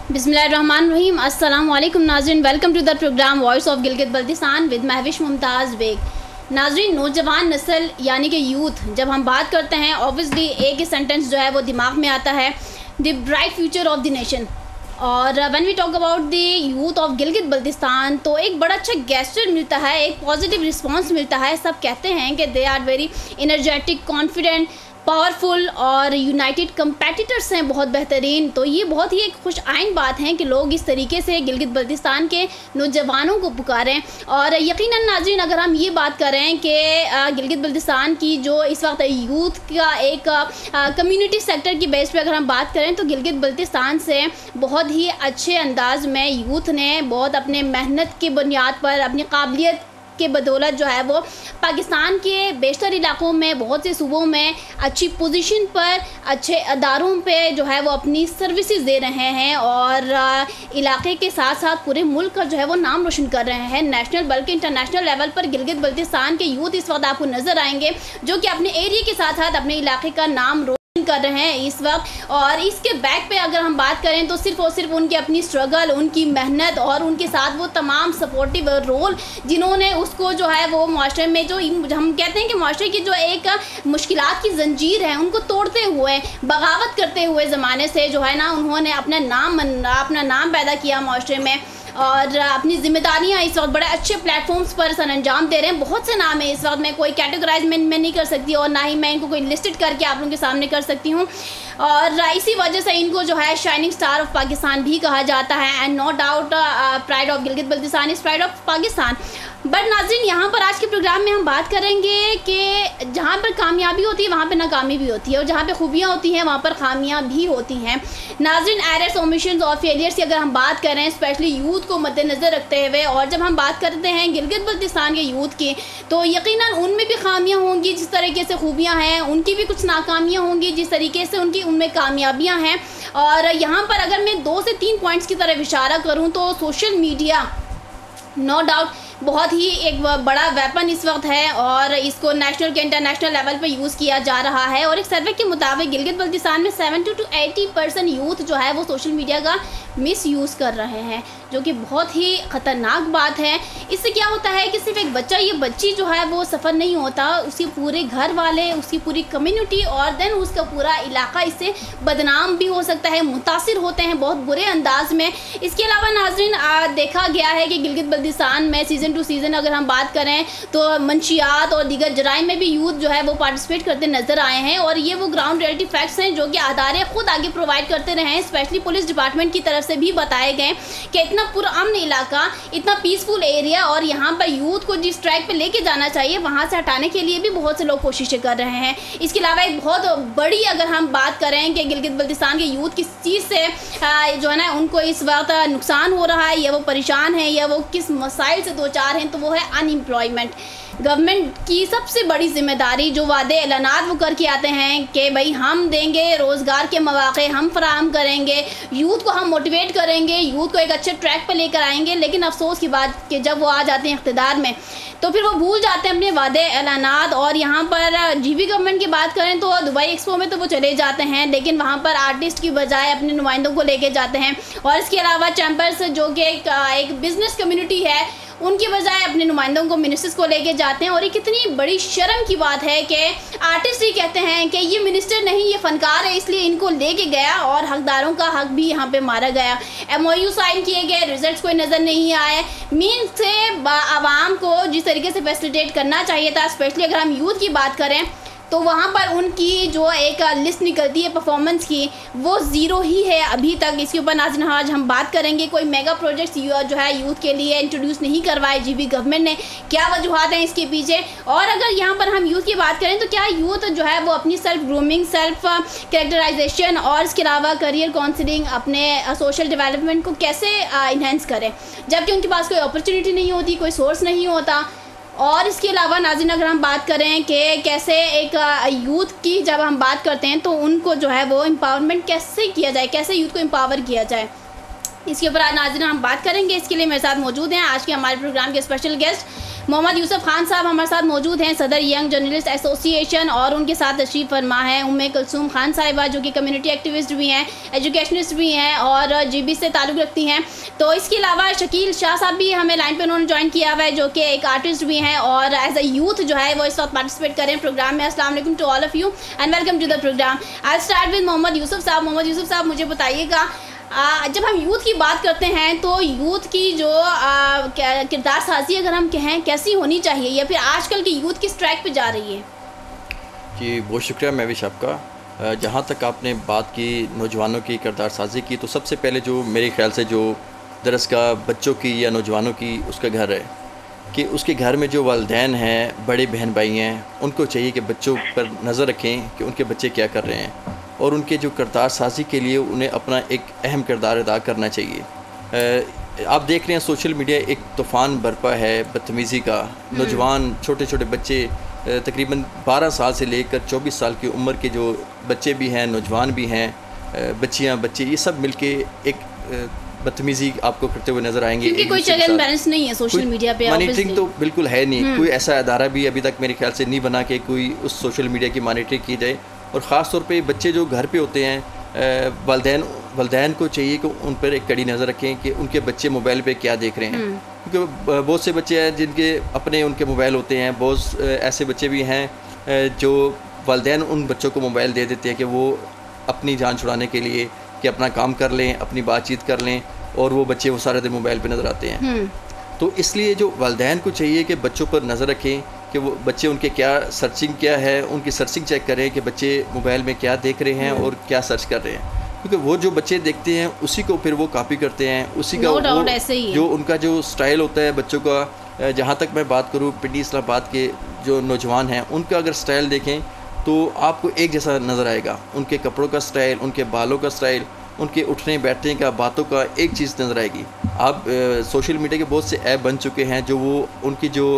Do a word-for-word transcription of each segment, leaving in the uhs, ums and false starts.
बिस्मिल्लाहिर्रहमानिर्रहीम। अस्सलाम वालेकुम नाज़रीन, welcome to the program voice of Gilgit Baltistan with Mahvish Mumtaz Baig. नाज़रीन, नौजवान नस्ल यानी कि यूथ, जब हम बात करते हैं ऑब्वियसली एक ही सेंटेंस जो है वो दिमाग में आता है, the bright future of the nation. और when we talk about the youth of Gilgit Baltistan तो एक बड़ा अच्छा गेस्चर मिलता है, एक पॉजिटिव रिस्पांस मिलता है। सब कहते हैं कि they are very energetic, confident, powerful और यूनाइटेड कम्पेटिटर्स हैं, बहुत बेहतरीन। तो ये बहुत ही एक खुश आइन बात है कि लोग इस तरीके से गिलगित बल्तिस्तान के नौजवानों को पुकारें। और यकीनन नाज़रीन, अगर हम ये बात करें कि गिलगित बल्तिस्तान की जो इस वक्त यूथ का एक कम्युनिटी सेक्टर की बेस पे अगर हम बात करें तो गिलगित बल्तिस्तान से बहुत ही अच्छे अंदाज में यूथ ने बहुत अपने मेहनत की बुनियाद पर, अपनी काबिलियत के बदौलत जो है वो पाकिस्तान के बेशतर इलाकों में, बहुत से सूबों में अच्छी पोजीशन पर, अच्छे अदारों पे जो है वो अपनी सर्विसेज दे रहे हैं और इलाके के साथ साथ पूरे मुल्क का जो है वो नाम रोशन कर रहे हैं। नेशनल बल्कि इंटरनेशनल लेवल पर गिलगित बल्तिस्तान के यूथ इस वक्त आपको नज़र आएंगे जो कि अपने एरिया के साथ साथ अपने इलाके का नाम कर रहे हैं इस वक्त। और इसके बैक पे अगर हम बात करें तो सिर्फ और सिर्फ उनकी अपनी स्ट्रगल, उनकी मेहनत और उनके साथ वो तमाम सपोर्टिव रोल जिन्होंने उसको जो है वो माशरे में, जो हम कहते हैं कि माशरे की जो एक मुश्किलात की जंजीर है उनको तोड़ते हुए, बगावत करते हुए ज़माने से जो है ना, उन्होंने अपना नाम अपना नाम पैदा किया माशरे में और अपनी जिम्मेदारियां इस वक्त बड़े अच्छे प्लेटफॉर्म्स पर सर अंजाम दे रहे हैं। बहुत से नाम है इस वक्त, मैं कोई कैटेगराइज में, में नहीं कर सकती और ना ही मैं इनको कोई लिस्टेड करके आप लोगों के सामने कर सकती हूँ। और इसी वजह से इनको जो है शाइनिंग स्टार ऑफ पाकिस्तान भी कहा जाता है। And no doubt pride of Gilgit Baltistan is pride of Pakistan. But नाज़रीन, यहाँ पर आज के प्रोग्राम में हम बात करेंगे कि जहाँ पर कामयाबी होती है वहाँ पर नाकामी भी होती है और जहाँ पर खूबियाँ होती हैं वहाँ पर खामियाँ भी होती हैं। नाज़रीन, एरर्स, ओमिशंस और फेलियर्स की अगर हम बात करें स्पेशली यूथ को मद्देनज़र रखते हुए, और जब हम बात करते हैं गिलगित बल्तिस्तान के यूथ की तो यकीनन उनमें भी खामियाँ होंगी। जिस तरीके से खूबियाँ हैं उनकी भी कुछ नाकामियाँ होंगी, जिस तरीके से उनकी उनमें कामयाबियाँ हैं। और यहाँ पर अगर मैं दो से तीन पॉइंट्स की तरफ इशारा करूँ तो सोशल मीडिया नो डाउट बहुत ही एक बड़ा वेपन इस वक्त है और इसको नेशनल के इंटरनेशनल लेवल पे यूज़ किया जा रहा है। और एक सर्वे के मुताबिक गिलगित बल्तिस्तान में seventy two eighty percent youth जो है वो सोशल मीडिया का मिस यूज़ कर रहे हैं, जो कि बहुत ही ख़तरनाक बात है। इससे क्या होता है कि सिर्फ एक बच्चा, ये बच्ची जो है वो सफ़र नहीं होता, उसके पूरे घर वाले, उसकी पूरी कम्युनिटी और देन उसका पूरा इलाका इससे बदनाम भी हो सकता है, मुतासिर होते हैं बहुत बुरे अंदाज में। इसके अलावा नाज़रीन, देखा गया है कि गिलगित बल्तिस्तान में सीज़न टू सीज़न अगर हम बात करें तो मंशियात और दीगर जराइम में भी यूथ जो है वो पार्टिसिपेट करते नज़र आए हैं। और ये वो ग्राउंड रियलिटी फैक्ट्स हैं जो कि अदारे खुद आगे प्रोवाइड करते रहे हैं, स्पेशली पुलिस डिपार्टमेंट की तरफ से भी बताए गए कि इतना पुरअमन इलाका, इतना पीसफुल एरिया और यहाँ पर यूथ को जिस ट्रैक पे लेके जाना चाहिए वहाँ से हटाने के लिए भी बहुत से लोग कोशिशें कर रहे हैं। इसके अलावा एक बहुत बड़ी अगर हम बात करें कि गिलगित बल्तिस्तान के यूथ किस चीज़ से जो है ना उनको इस वक्त नुकसान हो रहा है या वो परेशान है या वो किस मसाइल से दो चार हैं, तो वो है अनएम्प्लॉयमेंट। गवर्नमेंट की सबसे बड़ी जिम्मेदारी जो वादे ऐलानात वो करके आते हैं कि भाई हम देंगे रोज़गार के मौक़े, हम फराहम करेंगे, यूथ को हम मोटिवेट करेंगे, यूथ को एक अच्छे ट्रैक पर लेकर आएंगे, लेकिन अफसोस की बात कि जब वो आ जाते हैं इक़्तिदार में तो फिर वो भूल जाते हैं अपने वादे ऐलानात। और यहाँ पर जीबी गवर्नमेंट की बात करें तो दुबई एक्सपो में तो वो चले जाते हैं, लेकिन वहाँ पर आर्टिस्ट की बजाय अपने नुमाइंदों को लेके जाते हैं। और इसके अलावा चैम्बर्स जो कि एक, एक बिज़नेस कम्युनिटी है, उनकी बजाय अपने नुमाइंदों को, मिनिस्टर्स को लेके जाते हैं। और ये कितनी बड़ी शर्म की बात है कि आर्टिस्ट ही कहते हैं कि ये मिनिस्टर नहीं, ये फ़नकार है, इसलिए इनको लेके गया और हकदारों का हक भी यहाँ पे मारा गया। एमओयू साइन किए गए, रिजल्ट्स कोई नज़र नहीं आए। मीन से आवाम को जिस तरीके से फैसिलिटेट करना चाहिए था, स्पेशली अगर हम यूथ की बात करें तो वहाँ पर उनकी जो एक लिस्ट निकलती है परफॉर्मेंस की वो ज़ीरो ही है अभी तक। इसके ऊपर नाज़रीन आज हम बात करेंगे, कोई मेगा प्रोजेक्ट्स जो है यूथ के लिए इंट्रोड्यूस नहीं करवाए जीबी गवर्नमेंट ने, क्या वजूहत हैं इसके पीछे। और अगर यहाँ पर हम यूथ की बात करें तो क्या यूथ जो है वो अपनी सेल्फ ग्रूमिंग, सेल्फ कैरेक्टराइजेशन और इसके अलावा करियर काउंसलिंग, अपने सोशल डेवलपमेंट को कैसे इन्हेंस करें, जबकि उनके पास कोई अपॉर्चुनिटी नहीं होती, कोई सोर्स नहीं होता। और इसके अलावा नाज़रीन अगर हम बात करें कि कैसे एक यूथ की जब हम बात करते हैं तो उनको जो है वो एम्पावरमेंट कैसे किया जाए, कैसे यूथ को एम्पावर किया जाए। اس کے اوپر آج ناظرین ہم بات کریں گے. اس کے لیے میرے ساتھ موجود ہیں آج کے ہمارے پروگرام کے اسپیشل گیسٹ محمد یوسف خان صاحب ہمارے ساتھ موجود ہیں, صدر ینگ جرنلسٹ ایسوسی ایشن, اور ان کے ساتھ تشریف فرما ہیں ام کلثوم خان صاحبہ جو کہ کمیونٹی ایکٹیوسٹ بھی ہیں, ایجوکیشنسٹ بھی ہیں اور جی بی سے تعلق رکھتی ہیں. تو اس کے علاوہ شکیل شاہ صاحب بھی ہمیں لائن پہ انہوں نے جوائن کیا ہوا ہے جو کہ ایک آرٹسٹ بھی ہیں اور ایز اے یوتھ جو ہے وہ اس وقت پارٹیسپیٹ کریں پروگرام میں. السلام علیکم to all of you and welcome to the program. I start with Muhammad Yusuf sahab. Muhammad Yusuf صاحب مجھے بتائیے گا, جب ہم یوتھ کی بات کرتے ہیں تو یوتھ کی جو کردار سازی اگر ہم کہیں کیسی ہونی چاہیے, یا پھر آج کل کی یوتھ کس ٹریک پہ جا رہی ہے؟ جی بہت شکریہ مہوش آپ کا. جہاں تک آپ نے بات کی نوجوانوں کی کردار سازی کی, تو سب سے پہلے جو میرے خیال سے جو درسگاہ بچوں کی یا نوجوانوں کی اس کا گھر ہے, کہ اس کے گھر میں جو والدین ہیں, بڑے بہن بھائی ہیں, ان کو چاہیے کہ بچوں پر نظر رکھیں کہ ان کے بچے کیا کر رہے ہیں, اور ان کے جو کردار سازی کے لیے انہیں اپنا ایک اہم کردار ادا کرنا چاہیے. آپ دیکھ رہے ہیں سوشل میڈیا ایک طوفان برپا ہے بدتمیزی کا. نوجوان چھوٹے چھوٹے بچے تقریباً بارہ سال سے لے کر چوبیس سال کی عمر کے جو بچے بھی ہیں, نوجوان بھی ہیں, بچیاں بچے, یہ سب مل کے ایک بدتمیزی آپ کو کرتے ہوئے نظر آئیں گے. کیونکہ کوئی چیک اینڈ بیلنس نہیں ہے سوشل میڈیا پہ, مانیٹرنگ تو بالکل ہے نہیں. کوئی ایسا ادارہ بھی ابھی تک میرے خیال سے نہیں بنا کہ کوئی اس سوشل میڈیا کی مانیٹرنگ کی جائے. اور خاص طور پہ بچے جو گھر پہ ہوتے ہیں, والدین والدین کو چاہیے کہ ان پر ایک کڑی نظر رکھیں کہ ان کے بچے موبائل پہ کیا دیکھ رہے ہیں. کیونکہ بہت سے بچے ہیں جن کے اپنے ان کے موبائل ہوتے ہیں, بہت ایسے بچے بھی ہیں جو والدین ان بچوں کو موبائل دے دیتے ہیں کہ وہ اپنی جان چھڑانے کے لیے کہ اپنا کام کر لیں, اپنی بات چیت کر لیں, اور وہ بچے وہ سارے دن موبائل پہ نظر آتے ہیں. تو اس لیے جو والدین کو چاہیے کہ بچوں پر نظر رکھیں کہ وہ بچے ان کے کیا سرچنگ کیا ہے, ان کی سرچنگ چیک کریں کہ بچے موبائل میں کیا دیکھ رہے ہیں اور کیا سرچ کر رہے ہیں. کیونکہ وہ جو بچے دیکھتے ہیں اسی کو پھر وہ کاپی کرتے ہیں, اسی کا وہ جو ان کا جو سٹائل ہوتا ہے بچوں کا. جہاں تک میں بات کروں پنڈی اسلام آباد کے جو نوجوان ہیں, ان کا اگر سٹائل دیکھیں تو آپ کو ایک جیسا نظر آئے گا. ان کے کپڑوں کا سٹائل, ان کے بالوں کا سٹائل, ان کے اٹھنے بیٹھنے کا, باتوں کا ایک چیز نظر آئے گی. آپ سوشل میڈیا کے بہت سے ایپ بن چکے ہیں جو وہ ان کی جو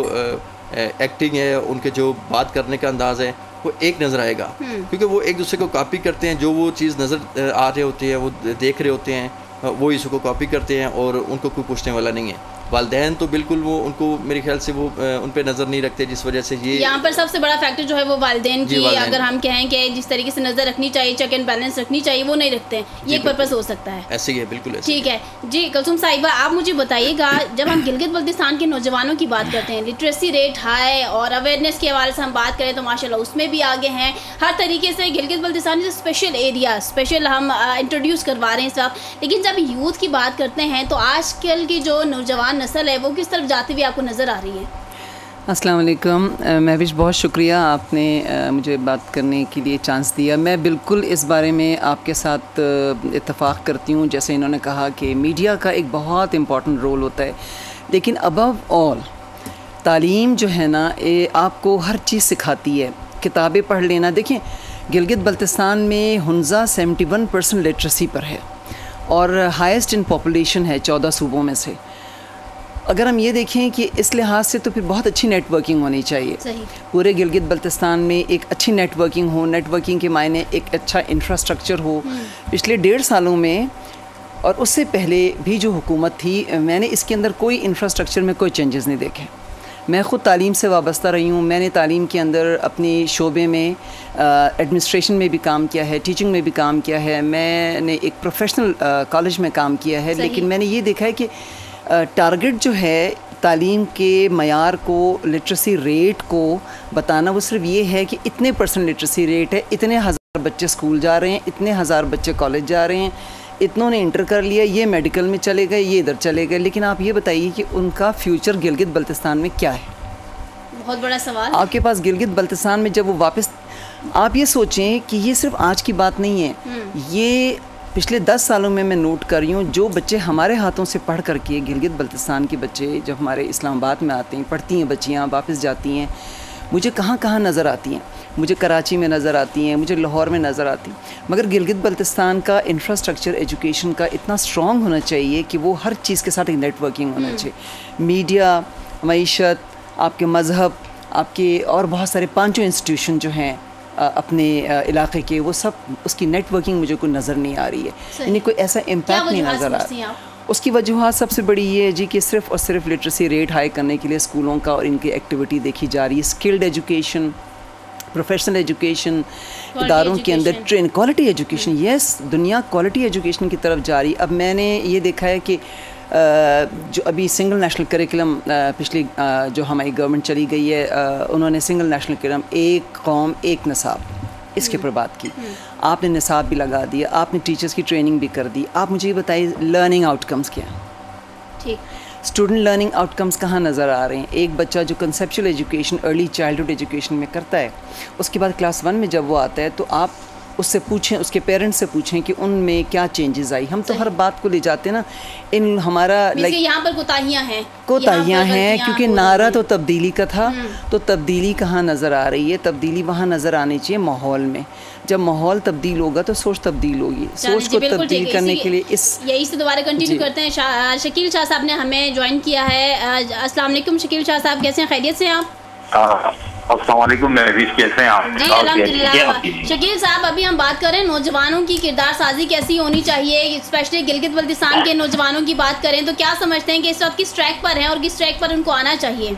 ایکٹنگ ہے, ان کے جو بات کرنے کا انداز ہے, وہ ایک نظر آئے گا. کیونکہ وہ ایک دوسرے کو کاپی کرتے ہیں, جو وہ چیز نظر آ رہے ہوتے ہیں, وہ دیکھ رہے ہوتے ہیں, وہ اس کو کاپی کرتے ہیں اور ان کو کوئی پوچھنے والا نہیں ہے. والدین تو بالکل وہ ان کو میرے خیال سے وہ ان پہ نظر نہیں رکھتے, جس وجہ سے یہ یہاں پر سب سے بڑا فیکٹر جو ہے وہ والدین کی اگر ہم کہیں کہ جس طریقے سے نظر رکھنی چاہیے, چیک اینڈ بیلنس رکھنی چاہیے, وہ نہیں رکھتے ہیں. یہ ایک پرپس ہو سکتا ہے. ایسے ہی ہے, بالکل ایسے. ٹھیک ہے جی کلثوم صاحبہ, آپ مجھے بتائیے گا, جب ہم گلگت بلتستان کے نوجوانوں کی بات کرتے ہیں, لٹریسی ریٹ ہائی اور اویئرنیس کے حوالے سے ہم بات کریں تو ماشاء اللہ اس میں بھی آگے ہیں. ہر طریقے سے گلگت بلتستان سے اسپیشل ایریا اسپیشل ہم انٹروڈیوس کروا رہے ہیں اس وقت. لیکن جب یوتھ کی بات کرتے ہیں تو آج کل کی جو نوجوان نسل ہے وہ کس طرف جاتے ہوئے آپ کو نظر آ رہی ہے؟ السلام علیکم مہوش, بہت شکریہ آپ نے مجھے بات کرنے کے لیے چانس دیا. میں بالکل اس بارے میں آپ کے ساتھ اتفاق کرتی ہوں. جیسے انہوں نے کہا کہ میڈیا کا ایک بہت امپورٹنٹ رول ہوتا ہے, لیکن ابو آل تعلیم جو ہے نا آپ کو ہر چیز سکھاتی ہے. کتابیں پڑھ لینا, دیکھیں گلگت بلتستان میں Hunza seventy one percent literacy پر ہے اور ہائیسٹ ان پاپولیشن ہے چودہ صوبوں میں سے. اگر ہم یہ دیکھیں کہ اس لحاظ سے تو پھر بہت اچھی نیٹ ورکنگ ہونی چاہیے. پورے گلگت بلتستان میں ایک اچھی نیٹ ورکنگ ہو. نیٹ ورکنگ کے معنی ایک اچھا انفراسٹرکچر ہو. پچھلے ڈیڑھ سالوں میں اور اس سے پہلے بھی جو حکومت تھی, میں نے اس کے اندر کوئی انفراسٹرکچر میں کوئی چینجز نہیں دیکھے. میں خود تعلیم سے وابستہ رہی ہوں. میں نے تعلیم کے اندر اپنی شعبے میں ایڈمنسٹریشن میں بھی کام کیا ہے, ٹیچنگ میں بھی کام کیا ہے, میں نے ایک پروفیشنل کالج میں کام کیا ہے. لیکن میں نے یہ دیکھا ہے کہ ٹارگٹ جو ہے تعلیم کے معیار کو, لٹریسی ریٹ کو بتانا, وہ صرف یہ ہے کہ اتنے پرسنٹ لٹریسی ریٹ ہے, اتنے ہزار بچے اسکول جا رہے ہیں, اتنے ہزار بچے کالج جا رہے ہیں, اتنوں نے انٹر کر لیا, یہ میڈیکل میں چلے گئے, یہ ادھر چلے گئے. لیکن آپ یہ بتائیے کہ ان کا فیوچر گلگت بلتستان میں کیا ہے؟ بہت بڑا سوال. آپ کے پاس گلگت بلتستان میں جب وہ واپس, آپ یہ سوچیں کہ یہ صرف آج کی بات نہیں ہے, یہ پچھلے دس سالوں میں میں نوٹ کر رہی ہوں. جو بچے ہمارے ہاتھوں سے پڑھ کر کے, گلگت بلتستان کے بچے جب ہمارے اسلام آباد میں آتے ہیں, پڑھتی ہیں بچیاں, واپس جاتی ہیں, مجھے کہاں کہاں نظر آتی ہیں. مجھے کراچی میں نظر آتی ہیں, مجھے لاہور میں نظر آتی ہیں. مگر گلگت بلتستان کا انفراسٹرکچر ایجوکیشن کا اتنا اسٹرانگ ہونا چاہیے کہ وہ ہر چیز کے ساتھ ایک نیٹ ورکنگ ہونا چاہیے. میڈیا, معیشت, آپ کے مذہب, آپ کے اور بہت سارے پانچوں انسٹیٹیوشن جو ہیں اپنے علاقے کے, وہ سب اس کی نیٹ ورکنگ مجھے کوئی نظر نہیں آ رہی ہے. یعنی کوئی ایسا امپیکٹ نہیں نظر آ رہا. اس کی وجوہات سب سے بڑی یہ ہے جی کہ صرف اور صرف لٹریسی ریٹ ہائی کرنے کے لیے اسکولوں کا اور ان کی ایکٹیویٹی دیکھی جا رہی ہے. اسکلڈ ایجوکیشن, پروفیشنل ایجوکیشن, اداروں کے اندر ٹرین, کوالٹی ایجوکیشن, یس دنیا کوالٹی ایجوکیشن کی طرف جا رہی. اب میں نے یہ دیکھا ہے کہ جو ابھی سنگل نیشنل کریکلم پچھلی جو ہماری گورنمنٹ چلی گئی ہے, انہوں نے سنگل نیشنل کریکلم ایک قوم ایک نصاب اس کے پر بات کی. آپ نے نصاب بھی لگا دیا, آپ نے ٹیچرز کی ٹریننگ بھی کر دی. آپ مجھے یہ بتائیے لرننگ آؤٹ کمز کیا ہیں؟ ٹھیک, اسٹوڈنٹ لرننگ آؤٹ کمز کہاں نظر آ رہے ہیں؟ ایک بچہ جو conceptual education early childhood education میں کرتا ہے, اس کے بعد کلاس ون میں جب وہ آتا ہے تو آپ اس سے پوچھیں, اس کے پیرنٹس سے پوچھیں کہ ان میں کیا چینجز آئی. ہم تو ہر بات کو لے جاتے ہیں نا, ان ہمارا لائک یہاں پر کوتاہیاں ہیں کوتاہیاں ہیں کیونکہ نعرہ تو تبدیلی کا تھا. تو تبدیلی کہاں نظر آ رہی ہے؟ تبدیلی وہاں نظر آنی چاہیے ماحول میں. جب ماحول تبدیل ہوگا تو سوچ تبدیل ہوگی. سوچ کو تبدیل کرنے کے لیے اس یہی سے دوبارہ کنٹینیو کرتے ہیں. شکیل شاہ صاحب نے ہمیں جوائن کیا ہے. السلام علیکم شکیل شاہ صاحب, کیسے ہیں؟ خیریت سے ہیں آپ؟ السلام علیکم مہوش, کیسے ہیں آپ؟ جی الحمدللہ. شکیل صاحب, ابھی ہم بات کر رہے ہیں نوجوانوں کی کردار سازی کیسی ہونی چاہیے, اسپیشلی گلگت بلتستان کے نوجوانوں کی بات کریں تو کیا سمجھتے ہیں کہ اس وقت کس ٹریک پر ہیں اور کس ٹریک پر ان کو آنا چاہیے؟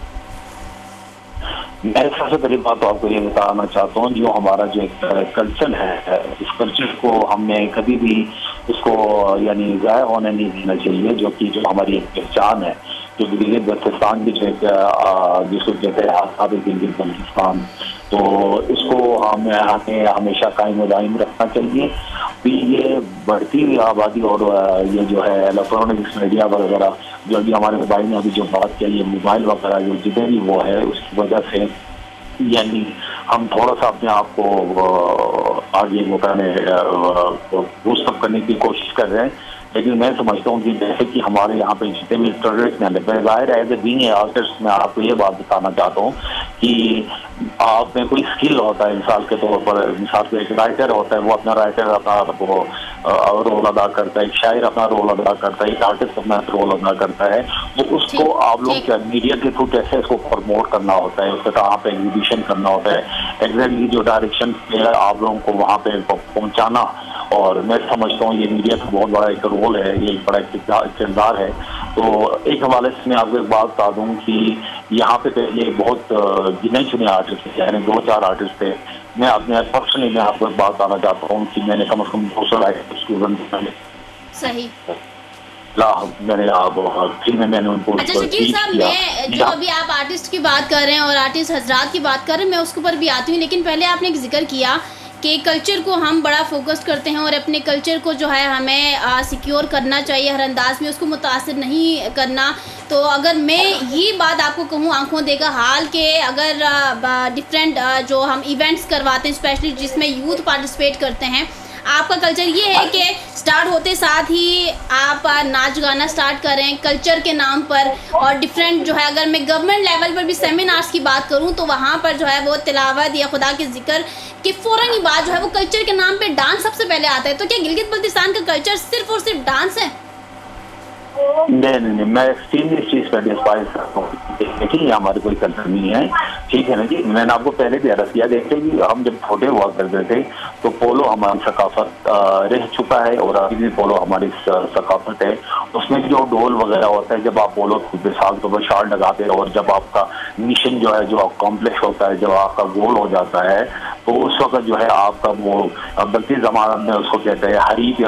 میں سب سے پہلی بات تو آپ کو یہ بتانا چاہتا ہوں, جو ہمارا جو ایک کلچر ہے, اس کلچر کو ہم نے کبھی بھی اس کو یعنی ضائع ہونے نہیں دینا چاہیے, جو کہ جو ہماری ایک پہچان ہے, جو گلگت بلتستان کی جو ایک جس کو کہتے ہیں آزاد گلگت بلتستان, تو اس کو ہمیں ہمیشہ قائم و دائم رکھنا چاہیے. بھی یہ بڑھتی ہوئی آبادی اور یہ جو ہے الیکٹرانکس میڈیا وغیرہ جو ابھی ہمارے بھائی نے ابھی جو بات کیا, یہ موبائل وغیرہ جو جتنے بھی وہ ہے, اس کی وجہ سے یعنی ہم تھوڑا سا اپنے آپ کو آگے وہ کرنے بوسٹ اپ کرنے کی کوشش کر رہے ہیں. لیکن میں سمجھتا ہوں کہ جیسے کہ ہمارے یہاں پہ جتنے بھی ٹورسٹ ہیں, ظاہر ہے بینگ اے آرٹسٹ میں آپ کو یہ بات بتانا چاہتا ہوں کہ آپ میں کوئی اسکل ہوتا ہے مثال کے طور پر, مثال کے ایک رائٹر ہوتا ہے, وہ اپنا رائٹر اپنا وہ رول ادا کرتا ہے, ایک شاعر اپنا رول ادا کرتا ہے, ایک آرٹسٹ اپنا رول ادا کرتا ہے. تو اس کو آپ لوگ میڈیا کے تھرو کیسے اس کو پروموٹ کرنا ہوتا ہے, اس کا کہاں پہ ایگزیبیشن کرنا ہوتا ہے, ایگزیکٹلی جو ڈائریکشن آپ لوگوں کو وہاں پہ پہنچانا. اور میں سمجھتا ہوں یہ میڈیا کا بہت بڑا ایک رول ہے, یہ ایک بڑا کردار ہے. تو ایک حوالے سے میں آپ کو ایک بات بتا دوں کہ یہاں پہ پہلے بہت گنے چنے آرٹسٹ تھے, یعنی دو چار آرٹسٹ تھے. میں اپنے پرسنلی میں آپ کو ایک بات بتانا چاہتا ہوں کہ میں نے کم از کم دو سو اسٹوڈنٹ صحیح میں نے میں نے ان کو. اچھا شکیل صاحب, میں جو ابھی آپ آرٹسٹ کی بات کر رہے ہیں اور آرٹسٹ حضرات کی بات کر رہے ہیں, میں اس کے اوپر بھی آتی ہوں, لیکن پہلے آپ نے ایک ذکر کیا کہ کلچر کو ہم بڑا فوکس کرتے ہیں اور اپنے کلچر کو جو ہے ہمیں سیکیور کرنا چاہیے, ہر انداز میں اس کو متاثر نہیں کرنا. تو اگر میں یہ بات آپ کو کہوں آنکھوں دیکھا حال کہ اگر ڈفرینٹ جو ہم ایونٹس کرواتے ہیں اسپیشلی جس میں یوتھ پارٹیسپیٹ کرتے ہیں, آپ کا کلچر یہ ہے کہ سٹارٹ ہوتے ساتھ ہی آپ ناچ گانا سٹارٹ کریں کلچر کے نام پر, اور ڈفرینٹ جو ہے اگر میں گورنمنٹ لیول پر بھی سیمینارز کی بات کروں تو وہاں پر جو ہے وہ تلاوت یا خدا کے ذکر کہ فوراً ہی بات جو ہے وہ کلچر کے نام پہ ڈانس سب سے پہلے آتا ہے. تو کیا گلگت بلتستان کا کلچر صرف اور صرف ڈانس ہے؟ نہیں نہیں میں ایکسٹریملی اس چیز پہ ڈسپائز کرتا ہوں, دیکھیں یہ ہماری کوئی کلچر نہیں ہے, ٹھیک ہے نا جی. میں نے آپ کو پہلے بھی عرض کیا, دیکھتے کہ ہم جب چھوٹے ہوا کرتے تھے تو پولو ہماری ثقافت رہ چکا ہے اور ابھی بھی پولو ہماری ثقافت ہے. اس میں جو ڈول وغیرہ ہوتا ہے, جب آپ پولو مثال طور پر شال لگاتے ہیں اور جب آپ کا مشن جو ہے جو کمپلیکس ہوتا ہے, جب آپ کا گول ہو جاتا ہے, تو اس وقت جو ہے آپ کا وہ بلتی زمانہ میں اس کو کہتے ہیں حریف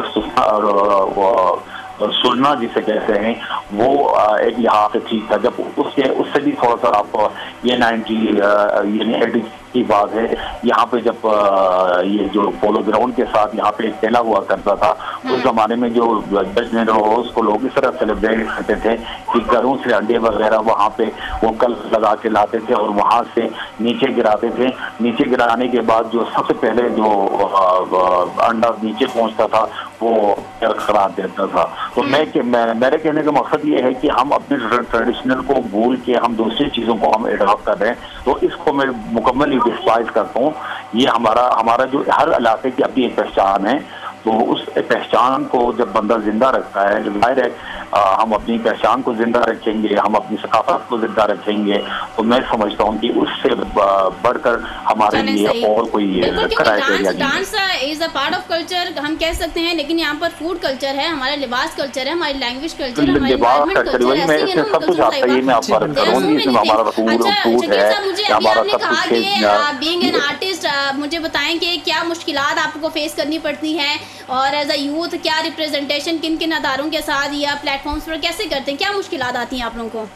یا سننا جسے کہتے ہیں, وہ ایک یہاں سے ٹھیک تھا. جب اس کے اس سے بھی تھوڑا سا آپ یہ نائنٹی یعنی ایٹی کی بات ہے, یہاں پہ جب یہ جو پولو گراؤنڈ کے ساتھ یہاں پہ ایک میلہ ہوا کرتا تھا, اس زمانے میں جو اس کو لوگ اس طرح سیلیبریٹ کرتے تھے کہ گھروں سے انڈے وغیرہ وہاں پہ وہ کل لگا کے لاتے تھے اور وہاں سے نیچے گراتے تھے. نیچے گرانے کے بعد جو سب سے پہلے جو انڈا نیچے پہنچتا تھا وہ قرار دیتا تھا. تو میں میرے کہنے کا مقصد یہ ہے کہ ہم اپنے ٹریڈیشنل کو بھول کے ہم دوسری چیزوں کو ہم اڈاپٹ کر رہے ہیں, تو اس کو میں مکمل ڈسپائز کرتا ہوں. یہ ہمارا ہمارا جو ہر علاقے کی اپنی ایک پہچان ہے, تو اس پہچان کو جب بندہ زندہ رکھتا ہے, ظاہر ہے हम अपनी पहचान को जिंदा रखेंगे, हम अपनी सकाफत को जिंदा रखेंगे, तो मैं समझता हूँ कि उससे बढ़कर हमारे लिए और कोई क्राइटेरिया नहीं। Dance is a part of culture हम कह सकते हैं, लेकिन यहाँ पर फूड कल्चर है, हमारा लिबास कल्चर है, हमारी लैंग्वेज कल्चर है, हमारी लिबास कल्चर, वही मैं इसमें सब कुछ आता है, ये मैं आपको बात करूँगी, इसमें हमारा फूड फूड है, हमारा सब कुछ। बीइंग एन आर्टिस्ट मुझे बताएं कि क्या मुश्किलात आपको फेस करनी पड़ती हैं, और एज अ यूथ क्या रिप्रेजेंटेशन किन किन अदारों के साथ या प्लेटफॉर्म्स पर कैसे करते हैं, क्या मुश्किलात आती हैं आप लोगों को?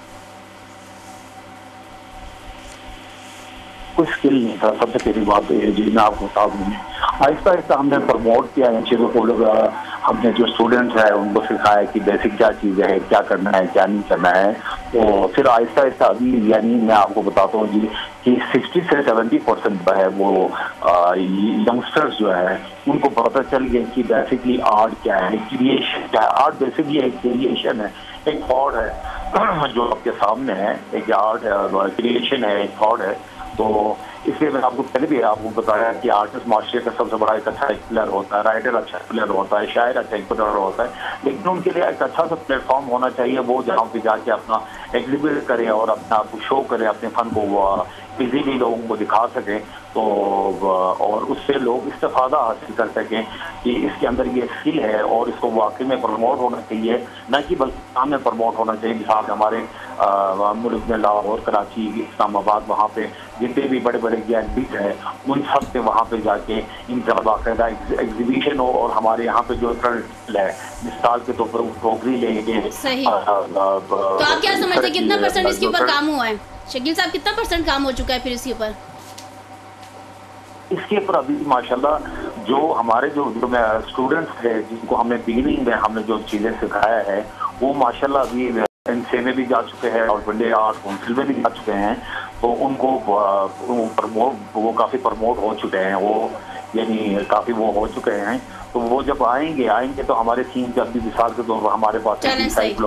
कोई स्किल नहीं था, सबसे पहली बात तो ये जी मैं आपको बता दूँ, आहिस्ता आहिस्ता हमने प्रमोट किया इन चीज़ों को, लोग हमने जो स्टूडेंट्स हैं उनको सिखाया कि बेसिक क्या चीज़ें है, क्या करना है क्या नहीं करना है, तो फिर आहिस्ता आहिस्ता अभी यानी मैं आपको बताता हूँ जी कि सिक्सटी से सेवेंटी परसेंट है वो यंगस्टर्स जो है उनको पता चल गया कि बेसिकली आर्ट क्या है, क्रिएशन क्या है। आर्ट बेसिकली एक क्रिएशन है, एक थॉट है जो आपके सामने है, एक आर्ट है, क्रिएशन है, एक थॉट है। तो इसलिए मैंने आपको पहले भी आपको बताया कि आर्टिस्ट मास्टर का सबसे बड़ा एक अच्छा एक प्लेयर होता है, राइटर अच्छा प्लेयर होता है, शायर अच्छा एक प्लेयर होता है, लेकिन उनके लिए एक अच्छा सा प्लेटफॉर्म होना चाहिए, वो जहाँ पे जाके अपना एग्जिबिट करें और अपना आपको शो करें, अपने फन को इजीली लोगों को दिखा सकें, तो और उससे लोग इस्तेफादा हासिल कर सकें कि इसके अंदर ये स्किल है और इसको वाकई में प्रमोट होना चाहिए, न कि बल्कि सामने प्रमोट होना चाहिए। मिसाल हमारे मुल्क में लाहौर, कराची, इस्लामाबाद, वहाँ पे जितने भी बड़े बड़े गैलरीज हैं उन सब से वहाँ पे जाके इनका बाकायदा एग्जीबिशन हो, और हमारे यहाँ पे जो ट्रेडिशनल है मिसाल के तौर पर टोकरी लेंगे। सही। आ, आ, आ, तो आप क्या समझते हैं कितना परसेंट इसके ऊपर काम हुआ है? शकील साहब कितना परसेंट काम हो चुका है फिर इसके ऊपर? इसके ऊपर अभी माशाल्लाह जो हमारे जो जो स्टूडेंट्स थे जिनको हमने बिगिनिंग में हमने जो चीज़ें सिखाया है वो माशाल्लाह अभी एनसीए में भी जा चुके हैं और वनडे आर्ट काउंसिल में भी जा चुके हैं, तो उनको प्रमोट वो काफ़ी प्रमोट हो चुके हैं, वो यानी काफ़ी वो हो चुके हैं। तो वो जब आएंगे आएंगे तो हमारे टीम जब भी मिसाल के तौर पर हमारे पास है,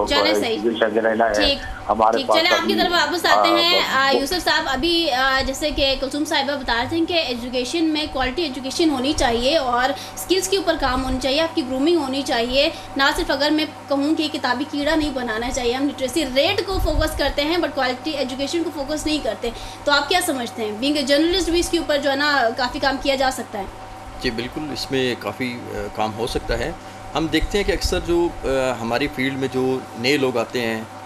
हमारे पास चले आपकी तरफ वापस आते हैं यूसुफ साहब। अभी जैसे कि कुलसुम साहिबा बता रहे थे कि एजुकेशन में क्वालिटी एजुकेशन होनी चाहिए और स्किल्स के ऊपर काम होनी चाहिए, आपकी ग्रूमिंग होनी चाहिए, ना सिर्फ अगर मैं कहूँ कि किताबी कीड़ा नहीं बनाना चाहिए, हम लिटरेसी रेट को फोकस करते हैं बट क्वालिटी एजुकेशन को फोकस नहीं करते। तो आप क्या समझते हैं, बीइंग ए जर्नलिस्ट भी इसके ऊपर जो है ना काफ़ी काम किया जा सकता है? जी बिल्कुल, इसमें काफ़ी काम हो सकता है। हम देखते हैं कि अक्सर जो आ, हमारी फील्ड में जो नए लोग आते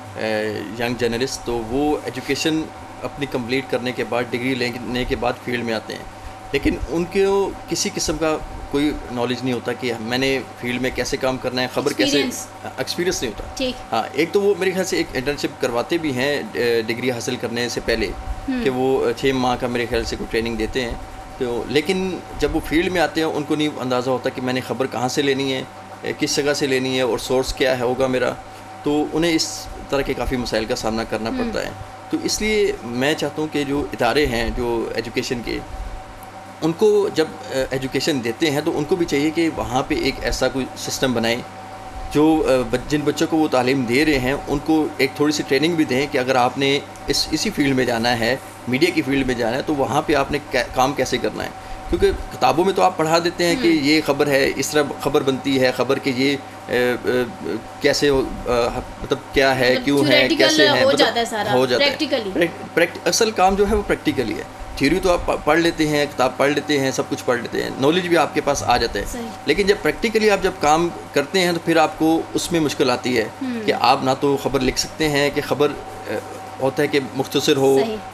हैं यंग जर्नलिस्ट, तो वो एजुकेशन अपनी कंप्लीट करने के बाद, डिग्री लेने के बाद फील्ड में आते हैं, लेकिन उनके किसी किस्म का कोई नॉलेज नहीं होता कि मैंने फील्ड में कैसे काम करना है, खबर कैसे, एक्सपीरियंस नहीं होता। हाँ, एक तो वो मेरे ख्याल से एक इंटर्नशिप करवाते भी हैं डिग्री हासिल करने से पहले कि वो छः माह का मेरे ख्याल से कोई ट्रेनिंग देते हैं, तो लेकिन जब वो फील्ड में आते हैं उनको नहीं अंदाज़ा होता कि मैंने ख़बर कहाँ से लेनी है, किस जगह से लेनी है और सोर्स क्या है होगा मेरा, तो उन्हें इस तरह के काफ़ी मसाइल का सामना करना पड़ता है। तो इसलिए मैं चाहता हूँ कि जो इदारे हैं जो एजुकेशन के, उनको जब एजुकेशन देते हैं तो उनको भी चाहिए कि वहाँ पे एक ऐसा कोई सिस्टम बनाएं जो जिन बच्चों को वो तालीम दे रहे हैं उनको एक थोड़ी सी ट्रेनिंग भी दें कि अगर आपने इस इसी फील्ड में जाना है, मीडिया की फील्ड में जाना है, तो वहाँ पे आपने काम कैसे करना है। क्योंकि किताबों में तो आप पढ़ा देते हैं कि ये खबर है, इस तरह खबर बनती है, खबर के ये ए, ए, कैसे मतलब क्या है, क्यों है, कैसे है, हो मतलब जाता है सारा, हो जाता प्रैक्टिकली। है असल काम जो है वो प्रैक्टिकली है। थ्योरी तो आप पढ़ लेते हैं, किताब पढ़ लेते हैं, सब कुछ पढ़ लेते हैं, नॉलेज भी आपके पास आ जाता है, लेकिन जब प्रैक्टिकली आप जब काम करते हैं तो फिर आपको उसमें मुश्किल आती है कि आप ना तो खबर लिख सकते हैं कि खबर होता है कि मुख्तसर हो,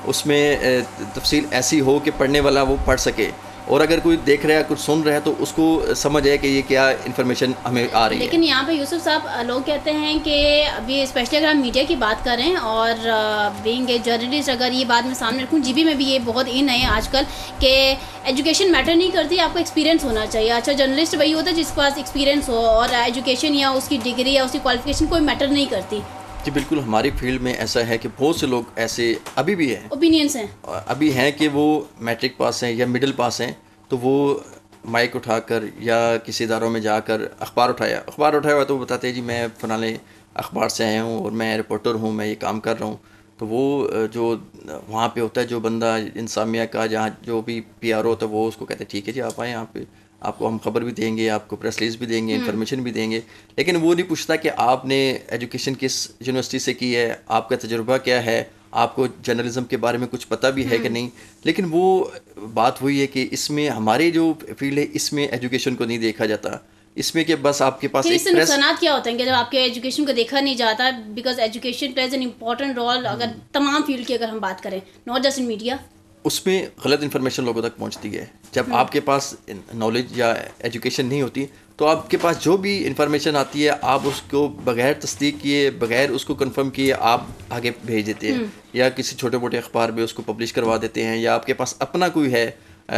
उसमें तफसील ऐसी हो कि पढ़ने वाला वो पढ़ सके, और अगर कोई देख रहा है, कुछ सुन रहा है, तो उसको समझ आए कि ये क्या इन्फॉर्मेशन हमें आ रही है। लेकिन यहाँ पे यूसुफ साहब लोग कहते हैं कि अभी स्पेशली अगर हम मीडिया की बात करें और बीइंग ए जर्नलिस्ट, अगर ये बात मैं सामने रखूँ, जीबी में भी ये बहुत इन है आजकल कि एजुकेशन मैटर नहीं करती, आपको एक्सपीरियंस होना चाहिए। अच्छा, जर्नलिस्ट वही होता है जिसके पास एक्सपीरियंस हो, और एजुकेशन या उसकी डिग्री या उसकी क्वालिफिकेशन कोई मैटर नहीं करती। जी बिल्कुल, हमारी फील्ड में ऐसा है कि बहुत से लोग ऐसे अभी भी हैं, ओपिनियंस हैं अभी हैं कि वो मैट्रिक पास हैं या मिडिल पास हैं, तो वो माइक उठाकर या किसी इदारों में जाकर अखबार उठाया अखबार उठाया हुआ तो वो बताते हैं जी मैं फ़लाने अखबार से आया हूँ और मैं रिपोर्टर हूँ, मैं ये काम कर रहा हूँ। तो वो जो वहाँ पे होता है, जो बंदा इंसामिया का जहाँ जो भी पी आर ओ होता है, वो उसको कहते हैं ठीक है जी आप आए, यहाँ पे آپ کو ہم خبر بھی دیں گے, آپ کو پریس ریلیز بھی دیں گے, انفارمیشن بھی دیں گے, لیکن وہ نہیں پوچھتا کہ آپ نے ایجوکیشن کس یونیورسٹی سے کی ہے, آپ کا تجربہ کیا ہے, آپ کو جرنلزم کے بارے میں کچھ پتہ بھی ہے کہ نہیں. لیکن وہ بات وہی ہے کہ اس میں ہمارے جو فیلڈ ہے اس میں ایجوکیشن کو نہیں دیکھا جاتا, اس میں کہ بس آپ کے پاس اس سے نقصانات کیا ہوتے ہیں کہ جب آپ کے ایجوکیشن کو دیکھا نہیں جاتا, because education plays an important role اگر تمام فیلڈ کی اگر ہم بات کریں, ناٹ جسٹ ان میڈیا. اس میں غلط انفارمیشن لوگوں تک پہنچتی ہے. جب آپ کے پاس نالج یا ایجوکیشن نہیں ہوتی تو آپ کے پاس جو بھی انفارمیشن آتی ہے آپ اس کو بغیر تصدیق کیے, بغیر اس کو کنفرم کیے آپ آگے بھیج دیتے ہیں, یا کسی چھوٹے موٹے اخبار میں اس کو پبلش کروا دیتے ہیں, یا آپ کے پاس اپنا کوئی ہے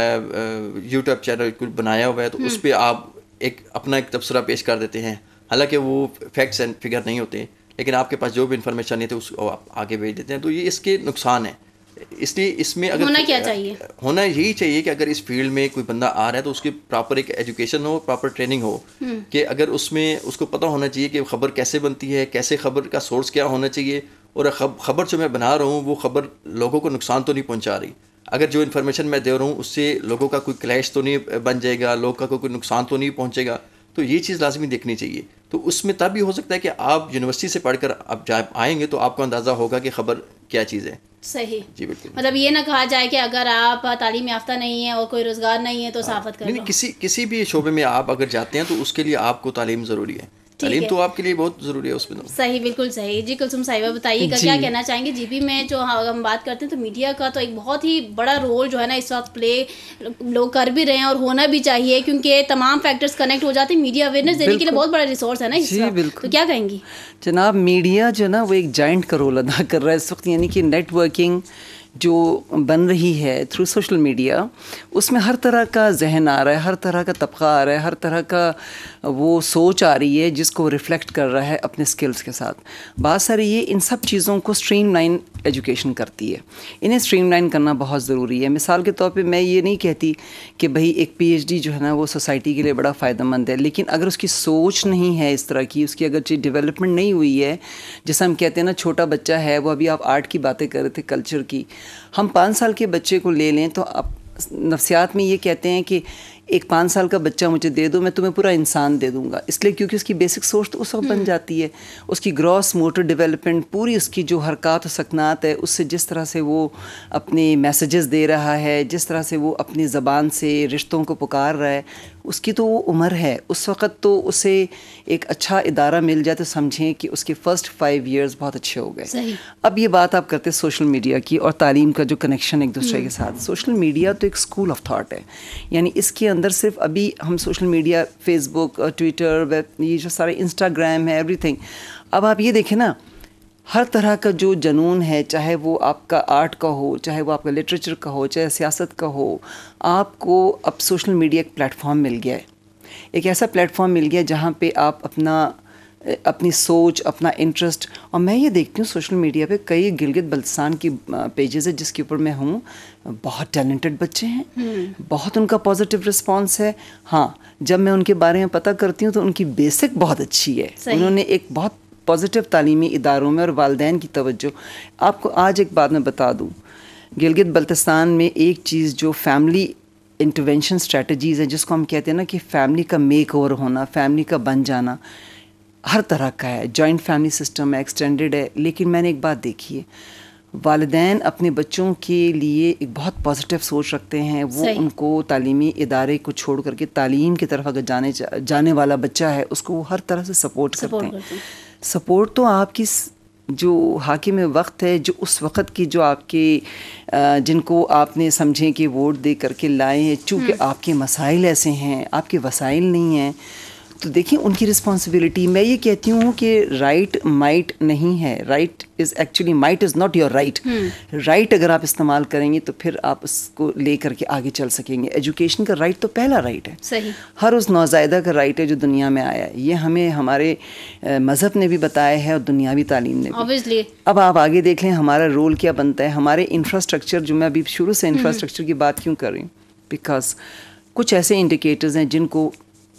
یوٹیوب چینل کوئی بنایا ہوا ہے تو اس پہ آپ ایک اپنا ایک تبصرہ پیش کر دیتے ہیں, حالانکہ وہ فیکٹس اینڈ فگر نہیں ہوتے, لیکن آپ کے پاس جو بھی انفارمیشن نہیں تھی اس کو آپ آگے بھیج دیتے ہیں. تو یہ اس کے نقصان ہیں. اس لیے اس میں اگر ہونا کیا چاہیے, ہونا یہی چاہیے کہ اگر اس فیلڈ میں کوئی بندہ آ رہا ہے تو اس کی پراپر ایک ایجوکیشن ہو, پراپر ٹریننگ ہو, کہ اگر اس میں اس کو پتہ ہونا چاہیے کہ خبر کیسے بنتی ہے, کیسے خبر کا سورس کیا ہونا چاہیے, اور خبر جو میں بنا رہا ہوں وہ خبر لوگوں کو نقصان تو نہیں پہنچا رہی. اگر جو انفارمیشن میں دے رہا ہوں اس سے لوگوں کا کوئی کلیش تو نہیں بن جائے گا, لوگوں کا کوئی نقصان تو نہیں پہنچے گا. تو یہ چیز لازمی دیکھنی چاہیے. تو اس میں تب بھی ہو سکتا ہے کہ آپ یونیورسٹی سے پڑھ کر اب جب آئیں گے تو آپ کو اندازہ ہوگا کہ خبر کیا چیز ہے. صحیح, جی بالکل. مطلب یہ نہ کہا جائے کہ اگر آپ تعلیم یافتہ نہیں ہیں اور کوئی روزگار نہیں ہے تو صحافت کریں. نہیں, کسی کسی بھی شعبے میں آپ اگر جاتے ہیں تو اس کے لیے آپ کو تعلیم ضروری ہے. تعلیم تو آپ کے لیے بہت ضروری ہے اس میں. صحیح, بالکل صحیح. جی کلثوم صاحبہ بتائیے گا کیا کہنا چاہیں گے. جی پی میں جو ہم بات کرتے ہیں تو میڈیا کا تو ایک بہت ہی بڑا رول جو ہے نا اس وقت پلے لوگ کر بھی رہے ہیں, اور ہونا بھی چاہیے کیونکہ تمام فیکٹرز کنیکٹ ہو جاتے ہیں. میڈیا اویئرنیس دینے کے لیے بہت بڑا ریسورس ہے نا اس وقت, تو کیا کہیں گی جناب. میڈیا جو نا وہ ایک جائنٹ کا رول ادا کر رہا ہے اس وقت, یعنی کہ نیٹ ورکنگ جو بن رہی ہے تھرو سوشل میڈیا, اس میں ہر طرح کا ذہن آ رہا ہے, ہر طرح کا طبقہ آ رہا ہے, ہر طرح کا وہ سوچ آ رہی ہے جس کو ریفلیکٹ کر رہا ہے اپنے سکلز کے ساتھ. بات ساری یہ ان سب چیزوں کو اسٹریم لائن ایجوکیشن کرتی ہے, انہیں اسٹریم لائن کرنا بہت ضروری ہے. مثال کے طور پہ میں یہ نہیں کہتی کہ بھائی ایک پی ایچ ڈی جو ہے نا وہ سوسائٹی کے لیے بڑا فائدہ مند ہے, لیکن اگر اس کی سوچ نہیں ہے اس طرح کی, اس کی اگرچہ ڈیولپمنٹ نہیں ہوئی ہے, جیسا ہم کہتے ہیں نا چھوٹا بچہ ہے, وہ ابھی آپ آرٹ کی باتیں کر رہے تھے, کلچر کی, ہم پانچ سال کے بچے کو لے لیں تو اب نفسیات میں یہ کہتے ہیں کہ ایک پانچ سال کا بچہ مجھے دے دو, میں تمہیں پورا انسان دے دوں گا, اس لیے کیونکہ اس کی بیسک سوچ تو اس وقت بن جاتی ہے. اس کی گراس موٹر ڈیولپمنٹ پوری, اس کی جو حرکات و سکنات ہے, اس سے جس طرح سے وہ اپنے میسیجز دے رہا ہے, جس طرح سے وہ اپنی زبان سے رشتوں کو پکار رہا ہے, اس کی تو وہ عمر ہے. اس وقت تو اسے ایک اچھا ادارہ مل جائے تو سمجھیں کہ اس کے فرسٹ فائیو ایئرز بہت اچھے ہو گئے. اب یہ بات آپ کرتے سوشل میڈیا کی اور تعلیم کا جو کنیکشن ایک دوسرے کے ساتھ. سوشل میڈیا تو ایک اسکول آف تھاٹ ہے, یعنی اس کے اندر صرف ابھی ہم social media, facebook, twitter, web, یہ جو سارے انسٹاگرام ہے, ایوری تھنگ. اب آپ یہ دیکھیں نا, ہر طرح کا جو جنون ہے, چاہے وہ آپ کا آرٹ کا ہو, چاہے وہ آپ کا لٹریچر کا ہو, چاہے سیاست کا ہو, آپ کو اب سوشل میڈیا ایک پلیٹ فارم مل گیا ہے. ایک ایسا پلیٹ فارم مل گیا جہاں پہ آپ اپنا اپنی سوچ, اپنا انٹرسٹ, اور میں یہ دیکھتی ہوں سوشل میڈیا پہ کئی گلگت بلتستان کی پیجز ہے جس کے اوپر میں ہوں, بہت ٹیلنٹڈ بچے ہیں, بہت ان کا پازیٹیو رسپانس ہے. ہاں, جب میں ان کے بارے میں پتہ کرتی ہوں تو ان کی بیسک بہت اچھی ہے, انہوں نے ایک بہت پازیٹیو تعلیمی اداروں میں اور والدین کی توجہ. آپ کو آج ایک بات میں بتا دوں, گلگت بلتستان میں ایک چیز جو فیملی انٹرونشن اسٹریٹجیز ہیں, جس کو ہم کہتے ہیں نا کہ فیملی کا میک اوور ہونا, فیملی کا بن جانا, ہر طرح کا ہے. جوائنٹ فیملی سسٹم ہے, ایکسٹینڈڈ ہے, لیکن میں نے ایک بات دیکھی ہے, والدین اپنے بچوں کے لیے ایک بہت پازیٹیو سوچ رکھتے ہیں. وہ ان کو تعلیمی ادارے کو چھوڑ کر کے تعلیم کی طرف اگر جانے جانے والا بچہ ہے اس کو وہ ہر طرح سے سپورٹ کرتے ہیں. سپورٹ تو آپ کی جو حاکم وقت ہے, جو اس وقت کی جو آپ کے جن کو آپ نے سمجھیں کہ ووٹ دے کر کے لائے ہیں, چونکہ آپ کے مسائل ایسے ہیں, آپ کے وسائل نہیں ہیں, تو دیکھیں ان کی رسپانسبلٹی. میں یہ کہتی ہوں کہ رائٹ مائٹ نہیں ہے, right is actually might is not your right. Right اگر آپ استعمال کریں گے تو پھر آپ اس کو لے کر کے آگے چل سکیں گے. ایجوکیشن کا رائٹ تو پہلا رائٹ ہے, صحیح, ہر اس نوزائیدہ کا رائٹ ہے جو دنیا میں آیا ہے. یہ ہمیں ہمارے مذہب نے بھی بتایا ہے اور دنیاوی تعلیم نے بھی. اب آپ آگے دیکھ لیں ہمارا رول کیا بنتا ہے. ہمارے انفراسٹرکچر, جو میں ابھی شروع سے انفراسٹرکچر کی بات کیوں کر رہی ہوں, بیکاز کچھ ایسے انڈیکیٹرز ہیں جن کو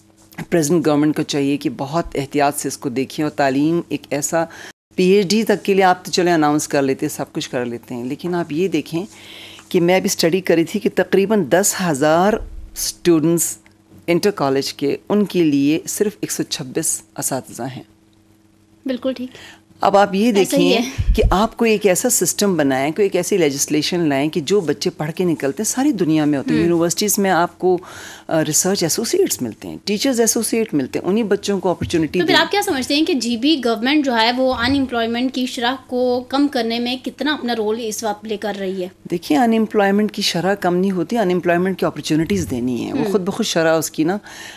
پریزنٹ گورنمنٹ کو چاہیے کہ بہت احتیاط سے اس کو دیکھیں. اور تعلیم ایک ایسا, پی ایچ ڈی تک کے لیے آپ تو چلیں اناؤنس کر لیتے ہیں, سب کچھ کر لیتے ہیں, لیکن آپ یہ دیکھیں کہ میں ابھی اسٹڈی کری تھی کہ تقریباً دس ہزار اسٹوڈنٹس انٹر کالج کے ان کے لیے صرف ایک سو چھبیس اساتذہ ہیں. بالکل ٹھیک. اب آپ یہ دیکھیں کہ آپ کو ایک ایسا سسٹم بنائیں, کوئی ایک ایسی لیجسلیشن لائیں کہ جو بچے پڑھ کے نکلتے ہیں, ساری دنیا میں ہوتے ہیں. یونیورسٹیز میں آپ کو ریسرچ ایسوسیٹس ملتے ہیں, ٹیچرز ایسوسیٹ ملتے ہیں, انہیں بچوں کو اپرچونٹی. تو پھر آپ کیا سمجھتے ہیں کہ جی بی گورنمنٹ جو ہے وہ ان امپلائمنٹ کی شرح کو کم کرنے میں کتنا اپنا رول اس وقت پلے کر رہی ہے؟ دیکھیے, ان امپلائمنٹ کی شرح کم نہیں ہوتی, ان امپلائمنٹ کی اپرچونیٹیز دینی ہے. وہ خود بخود شرح اس کی نا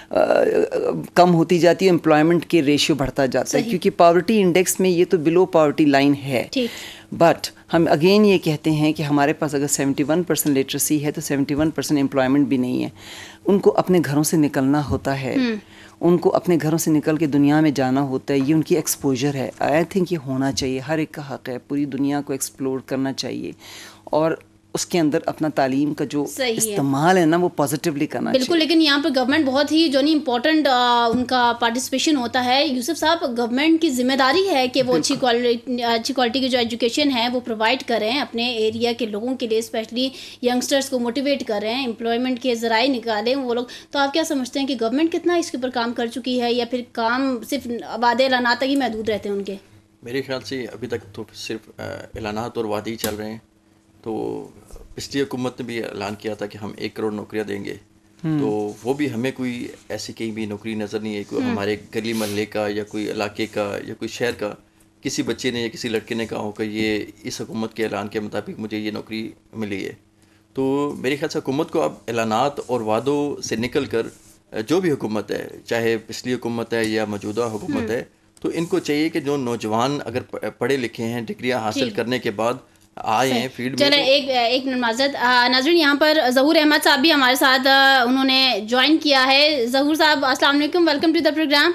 کم ہوتی جاتی ہے, امپلائمنٹ کے ریشیو بڑھتا جاتا ہے, کیونکہ پاورٹی انڈیکس میں یہ تو بلو پاورٹی لائن ہے. بٹ ہم اگین یہ کہتے ہیں کہ ہمارے پاس اگر سیونٹی ون پرسینٹ لٹریسی ہے تو سیونٹی ون پرسینٹ امپلائمنٹ بھی نہیں ہے. ان کو اپنے گھروں سے نکلنا ہوتا ہے, ان کو اپنے گھروں سے نکل کے دنیا میں جانا ہوتا ہے. یہ ان کی ایکسپوجر ہے. آئی تھنک یہ ہونا چاہیے, ہر ایک کا حق ہے, پوری دنیا کو ایکسپلور کرنا چاہیے اور اس کے اندر اپنا تعلیم کا جو استعمال ہے نا وہ پازیٹیولی کرنا بالکل. لیکن یہاں پہ گورنمنٹ بہت ہی جو نہیں امپورٹنٹ ان کا پارٹیسپیشن ہوتا ہے. یوسف صاحب, گورنمنٹ کی ذمہ داری ہے کہ وہ اچھی کوالٹی اچھی کوالٹی کی جو ایجوکیشن ہے وہ پرووائڈ کریں اپنے ایریا کے لوگوں کے لیے, اسپیشلی ینگسٹرس کو موٹیویٹ کریں, امپلائمنٹ کے ذرائع نکالیں وہ لوگ. تو آپ کیا سمجھتے ہیں کہ گورنمنٹ کتنا اس کے اوپر کام کر چکی ہے, یا پھر کام صرف وعدے اعلانات تک ہی محدود رہتے ہیں ان کے؟ میرے خیال سے ابھی تک تو صرف اعلانات اور وعدے ہی چل رہے ہیں. تو پچھلی حکومت نے بھی اعلان کیا تھا کہ ہم ایک کروڑ نوکریاں دیں گے, تو وہ بھی ہمیں کوئی ایسی کہیں بھی نوکری نظر نہیں ہے. کوئی ہمارے گلی محلے کا یا کوئی علاقے کا یا کوئی شہر کا کسی بچے نے یا کسی لڑکے نے کہا ہو کہ یہ اس حکومت کے اعلان کے مطابق مجھے یہ نوکری ملی ہے. تو میرے خیال سے حکومت کو اب اعلانات اور وعدوں سے نکل کر جو بھی حکومت ہے, چاہے پچھلی حکومت ہے یا موجودہ حکومت ہے, تو ان کو چاہیے کہ جو نوجوان اگر پڑھے لکھے ہیں, ڈگریاں حاصل کرنے کے بعد آئے ہیں فیلڈ میں. چلیں ایک ایک معذرت ناظرین, یہاں پر ظہور احمد صاحب بھی ہمارے ساتھ انہوں نے جوائن کیا ہے. ظہور صاحب السلام علیکم, ویلکم ٹو دا پروگرام.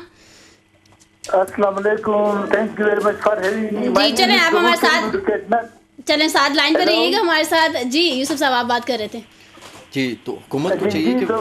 السلام علیکم, thank you very much for having me. جی چلیں آپ ہمارے ساتھ چلیں ساتھ لائن پہ رہیے گا ہمارے ساتھ. جی یوسف صاحب آپ بات کر رہے تھے. جی, تو حکومت کو چاہیے کہ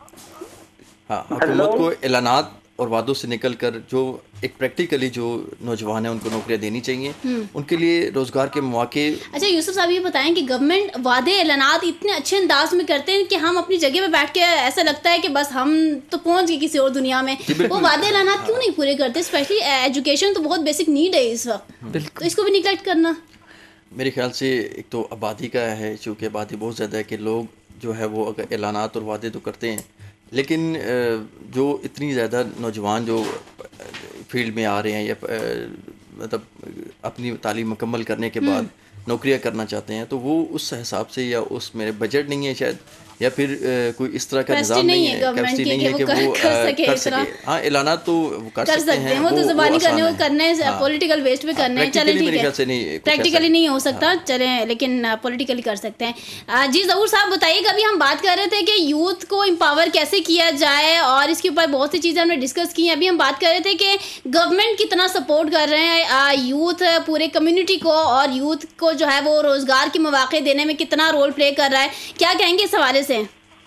ہاں حکومت کو اعلانات اور وعدوں سے نکل کر جو ایک پریکٹیکلی جو نوجوان ہیں ان کو نوکریاں دینی چاہیے, ان کے لیے روزگار کے مواقع. اچھا یوسف صاحب یہ بتائیں کہ گورنمنٹ وعدے اعلانات اتنے اچھے انداز میں کرتے ہیں کہ ہم اپنی جگہ پہ بیٹھ کے ایسا لگتا ہے کہ بس ہم تو پہنچ گئے کسی اور دنیا میں. وہ وعدے اعلانات کیوں نہیں پورے کرتے؟ اسپیشلی ایجوکیشن تو بہت بیسک نیڈ ہے اس وقت, تو اس کو بھی نگلیکٹ کرنا. میرے خیال سے ایک تو آبادی کا ہے, چونکہ آبادی بہت زیادہ ہے کہ لوگ جو ہے وہ اگر اعلانات اور وعدے تو کرتے ہیں, لیکن جو اتنی زیادہ نوجوان جو فیلڈ میں آ رہے ہیں یا مطلب اپنی تعلیم مکمل کرنے کے بعد نوکریاں کرنا چاہتے ہیں, تو وہ اس حساب سے یا اس میں بجٹ نہیں ہے شاید, یا پھر کوئی اس طرح کا نظام نہیں ہے, کیپیسٹی نہیں ہے کہ وہ کر سکے. ہاں اعلانات تو وہ کر سکتے ہیں, وہ تو زبانی کرنے وہ کرنے پولیٹیکل بیسڈ پہ کرنے ہیں. چلیں ٹھیک ہے, پریکٹیکلی نہیں ہو سکتا, چلیں لیکن پولیٹیکلی کر سکتے ہیں. جی ظہور صاحب بتائیے, کبھی ہم بات کر رہے تھے کہ یوتھ کو امپاور کیسے کیا جائے, اور اس کے اوپر بہت سی چیزیں ہم نے ڈسکس کی ہیں. ابھی ہم بات کر رہے تھے کہ گورنمنٹ کتنا سپورٹ کر رہے ہیں یوتھ پورے کمیونٹی کو, اور یوتھ کو جو ہے وہ روزگار کے مواقع دینے میں کتنا رول پلے کر رہا ہے. کیا کہیں گے اس حوالے سے؟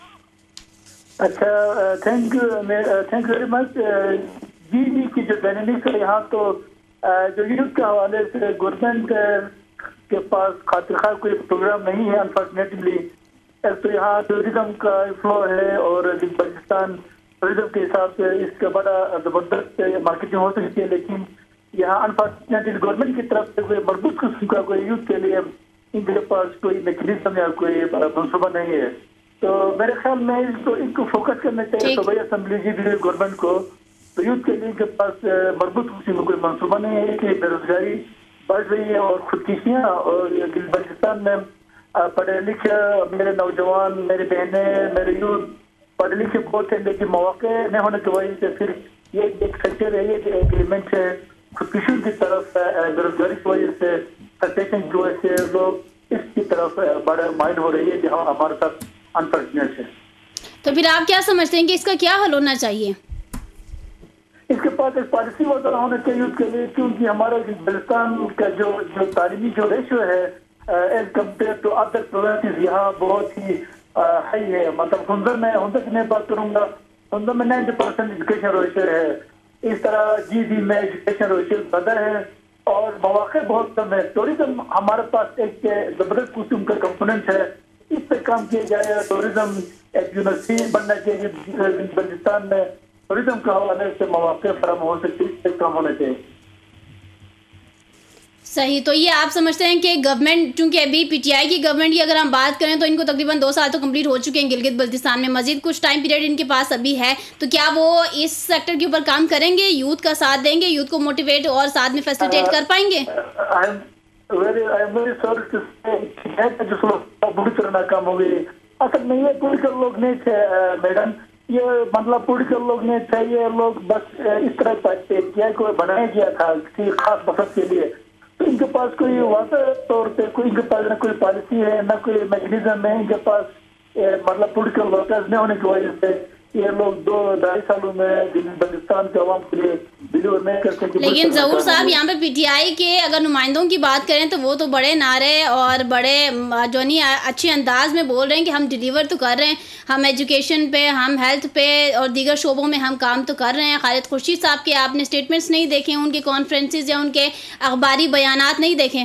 اچھا, thank you thank you very much. جی جی کی جو ڈائنامکس ہے یہاں, تو جو یوتھ کے حوالے سے گورنمنٹ کے پاس خاطر خواہ کوئی پروگرام نہیں ہے انفارچونیٹلی. ایک تو یہاں ٹوریزم کا فلو ہے, اور پاکستان ٹوریزم کے حساب سے اس کا بڑا زبردست مارکیٹنگ ہو سکتی ہے, لیکن یہاں انفارچونیٹلی گورنمنٹ کی طرف سے کوئی مربوط قسم کا کوئی یوتھ کے لیے ان کے پاس کوئی میکینزم یا کوئی منصوبہ نہیں ہے. تو میرے خیال میں اس کو ان کو فوکس کرنا چاہیے صوبائی اسمبلی جی بھی گورنمنٹ کو. تو یوتھ کے لیے کے پاس مربوط قسم کا کوئی منصوبہ نہیں ہے کہ بے روزگاری بڑھ رہی ہے, اور خودکشیاں, اور بلوچستان میں پڑھے لکھے میرے نوجوان, میرے بہنیں, میرے یوتھ پڑھے لکھے بہت ہیں, لیکن مواقع نہ ہونے کی وجہ سے پھر یہ ایک سیکٹر ہے, یہ ایک ایلیمنٹ ہے خودکشیوں کی طرف, بے روزگاری کی وجہ سے, فرسٹریشن کی وجہ سے لوگ اس کی طرف بڑا مائنڈ ہو رہی ہے جو ہمارے ساتھ انفارچونیٹ ہے. تو پھر آپ کیا سمجھتے ہیں کہ اس کا کیا حل ہونا چاہیے؟ اس کے پاس ایک پالیسی وغیرہ ہونا چاہیے اس کے لیے, کیونکہ ہمارا بلوچستان کا جو جو تعلیمی جو ریشو ہے as compared to other provinces یہاں بہت ہی ہائی ہے. مطلب ہنزر میں ہنزر کی میں بات کروں گا, ہنزر میں نائنٹی پرسینٹ ایجوکیشن ریشو ہے. اس طرح جی ڈی میں ایجوکیشن ریشو زیادہ ہے, اور مواقع بہت کم ہے. ٹوریزم ہمارے پاس ایک زبردست قسم کا کمپوننٹ ہے, اس پہ کام کیا جائے. ٹوریزم ایک یونیورسٹی بننا چاہیے بلوچستان میں ٹوریزم کے حوالے سے مواقع فراہم ہو سکتی ہے، کام ہونا چاہیے. صحیح. تو یہ آپ سمجھتے ہیں کہ گورنمنٹ، چونکہ ابھی پی ٹی آئی کی گورنمنٹ کی اگر ہم بات کریں تو ان کو تقریباً دو سال تو کمپلیٹ ہو چکے ہیں گلگت بلتستان میں، مزید کچھ ٹائم پیریڈ ان کے پاس ابھی ہے، تو کیا وہ اس سیکٹر کے اوپر کام کریں گے، یوتھ کا ساتھ دیں گے، یوتھ کو موٹیویٹ اور ساتھ میں فیسیلیٹیٹ کر پائیں گے؟ بری طرح ناکام ہو گئی. اصل میں یہ پولیٹیکل لوگ نہیں تھے میڈم، یہ مطلب پولیٹیکل لوگ نہیں تھے، یہ لوگ بس اس طرح کیا کو بنایا گیا تھا کسی خاص مقصد کے لیے. تو ان کے پاس کوئی واضح طور پہ کوئی ان کے پاس نہ کوئی پالیسی ہے، نہ کوئی میکنزم ہے. ان کے پاس مطلب پولیٹیکل ورکرز نہیں ہونے کی وجہ سے یہ لوگ دو ڈھائی سالوں میں بلوچستان کے عوام کے لیے ڈیلیور نہیں کر سکتے. لیکن ظہور صاحب یہاں پہ پی ٹی آئی کے اگر نمائندوں کی بات کریں تو وہ تو بڑے نعرے اور بڑے جو نہیں اچھے انداز میں بول رہے ہیں کہ ہم ڈیلیور تو کر رہے ہیں، ہم ایجوکیشن پہ، ہم ہیلتھ پہ اور دیگر شعبوں میں ہم کام تو کر رہے ہیں. خالد خورشید صاحب کے آپ نے اسٹیٹمنٹس نہیں دیکھے، ان کے کانفرنسز یا ان کے اخباری بیانات نہیں دیکھے؟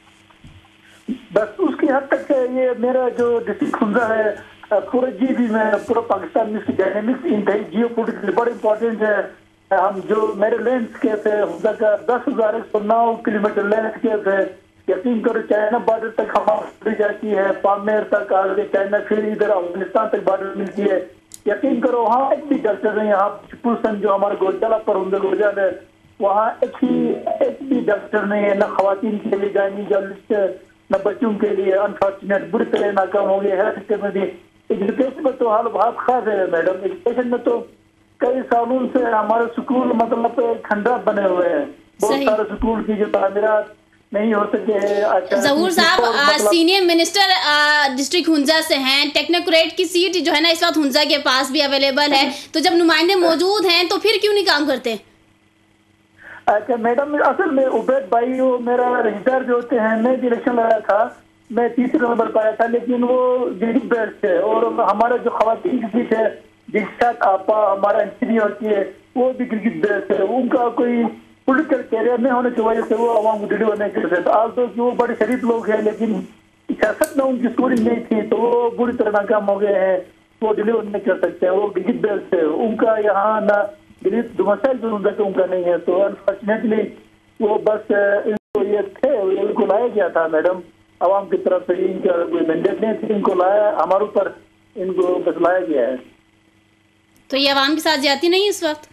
بس اس کی حد تک یہ میرا جو ڈسٹرکٹ خنزہ ہے پورے جی بی میں پورا پاکستان میں اس کی ڈائنامکس انتہائی جیو پولیٹیکل بڑا امپورٹنٹ ہے. ہم جو میرے لینڈسکیپ ہے خنزہ کا دس ہزار ایک سو نو کلو میٹر لینڈسکیپ ہے. یقین کرو چائنا بارڈر تک ہماری جاتی ہے، پامیر تک آگے چائنا، پھر ادھر افغانستان تک بارڈر ملتی ہے. یقین کرو وہاں ایک بھی ڈاکٹر ہیں، یہاں پورسن جو ہمارے گوجالہ پر ہوں گوجال ہے وہاں ایک ہی ایک بھی ڈاکٹر نہیں ہے، نہ خواتین کے لیے گائنیکالوجسٹ، نہ بچوں کے لیے. انفارچونیٹ بری طرح ناکام ہو گیا ہے سسٹم میں بھی. ایجوکیشن میں تو حال بہت خاص ہے میڈم. ایجوکیشن میں تو کئی سالوں سے ہمارے سکول مطلب کھنڈرات بنے ہوئے ہیں، بہت سارے سکول کی جو تعمیرات نہیں ہو سکے ہیں. ظہور صاحب سینئر منسٹر ڈسٹرکٹ ہنزہ سے ہیں، ٹیکنوکریٹ کی سیٹ جو ہے نا اس وقت ہنزہ کے پاس بھی اویلیبل ہے، تو جب نمائندے موجود ہیں تو پھر کیوں نہیں کام کرتے؟ اچھا میڈم، اصل میں عبید بھائی وہ میرا رجسٹر جو ہوتے ہیں، میں بھی الیکشن لڑا تھا، میں تیسرے نمبر پایا تھا، لیکن وہ گلگت بیلٹ سے، اور ہمارے جو خواتین کی سیٹ ہے جسات آپا ہمارا انٹرویو ہوتی ہے وہ بھی گلگت بیلٹ سے. ان کا کوئی پولیٹیکل کیریئر نہیں ہونے کی وجہ سے وہ عوام کو ڈیلیور نہیں کر سکتے. آج تو کہ وہ بڑے شریف لوگ ہیں لیکن سیاست میں ان کی اسکورنگ نہیں تھی تو وہ بری طرح ناکام ہو گئے ہیں، وہ ڈیلیور نہیں کر سکتے. وہ گلگت بیلٹ سے، ان کا یہاں نہ گلگت جو مسائل جو ان کا نہیں ہے، تو انفارچونیٹلی وہ بس ان کو یہ تھے، ان کو لایا گیا تھا میڈم عوام کی طرف سے. ان کا کوئی مینڈیٹ نہیں تھی، ان کو لایا ہمارے اوپر، ان کو بس لایا گیا ہے. تو یہ عوام کے ساتھ جاتی نہیں اس وقت؟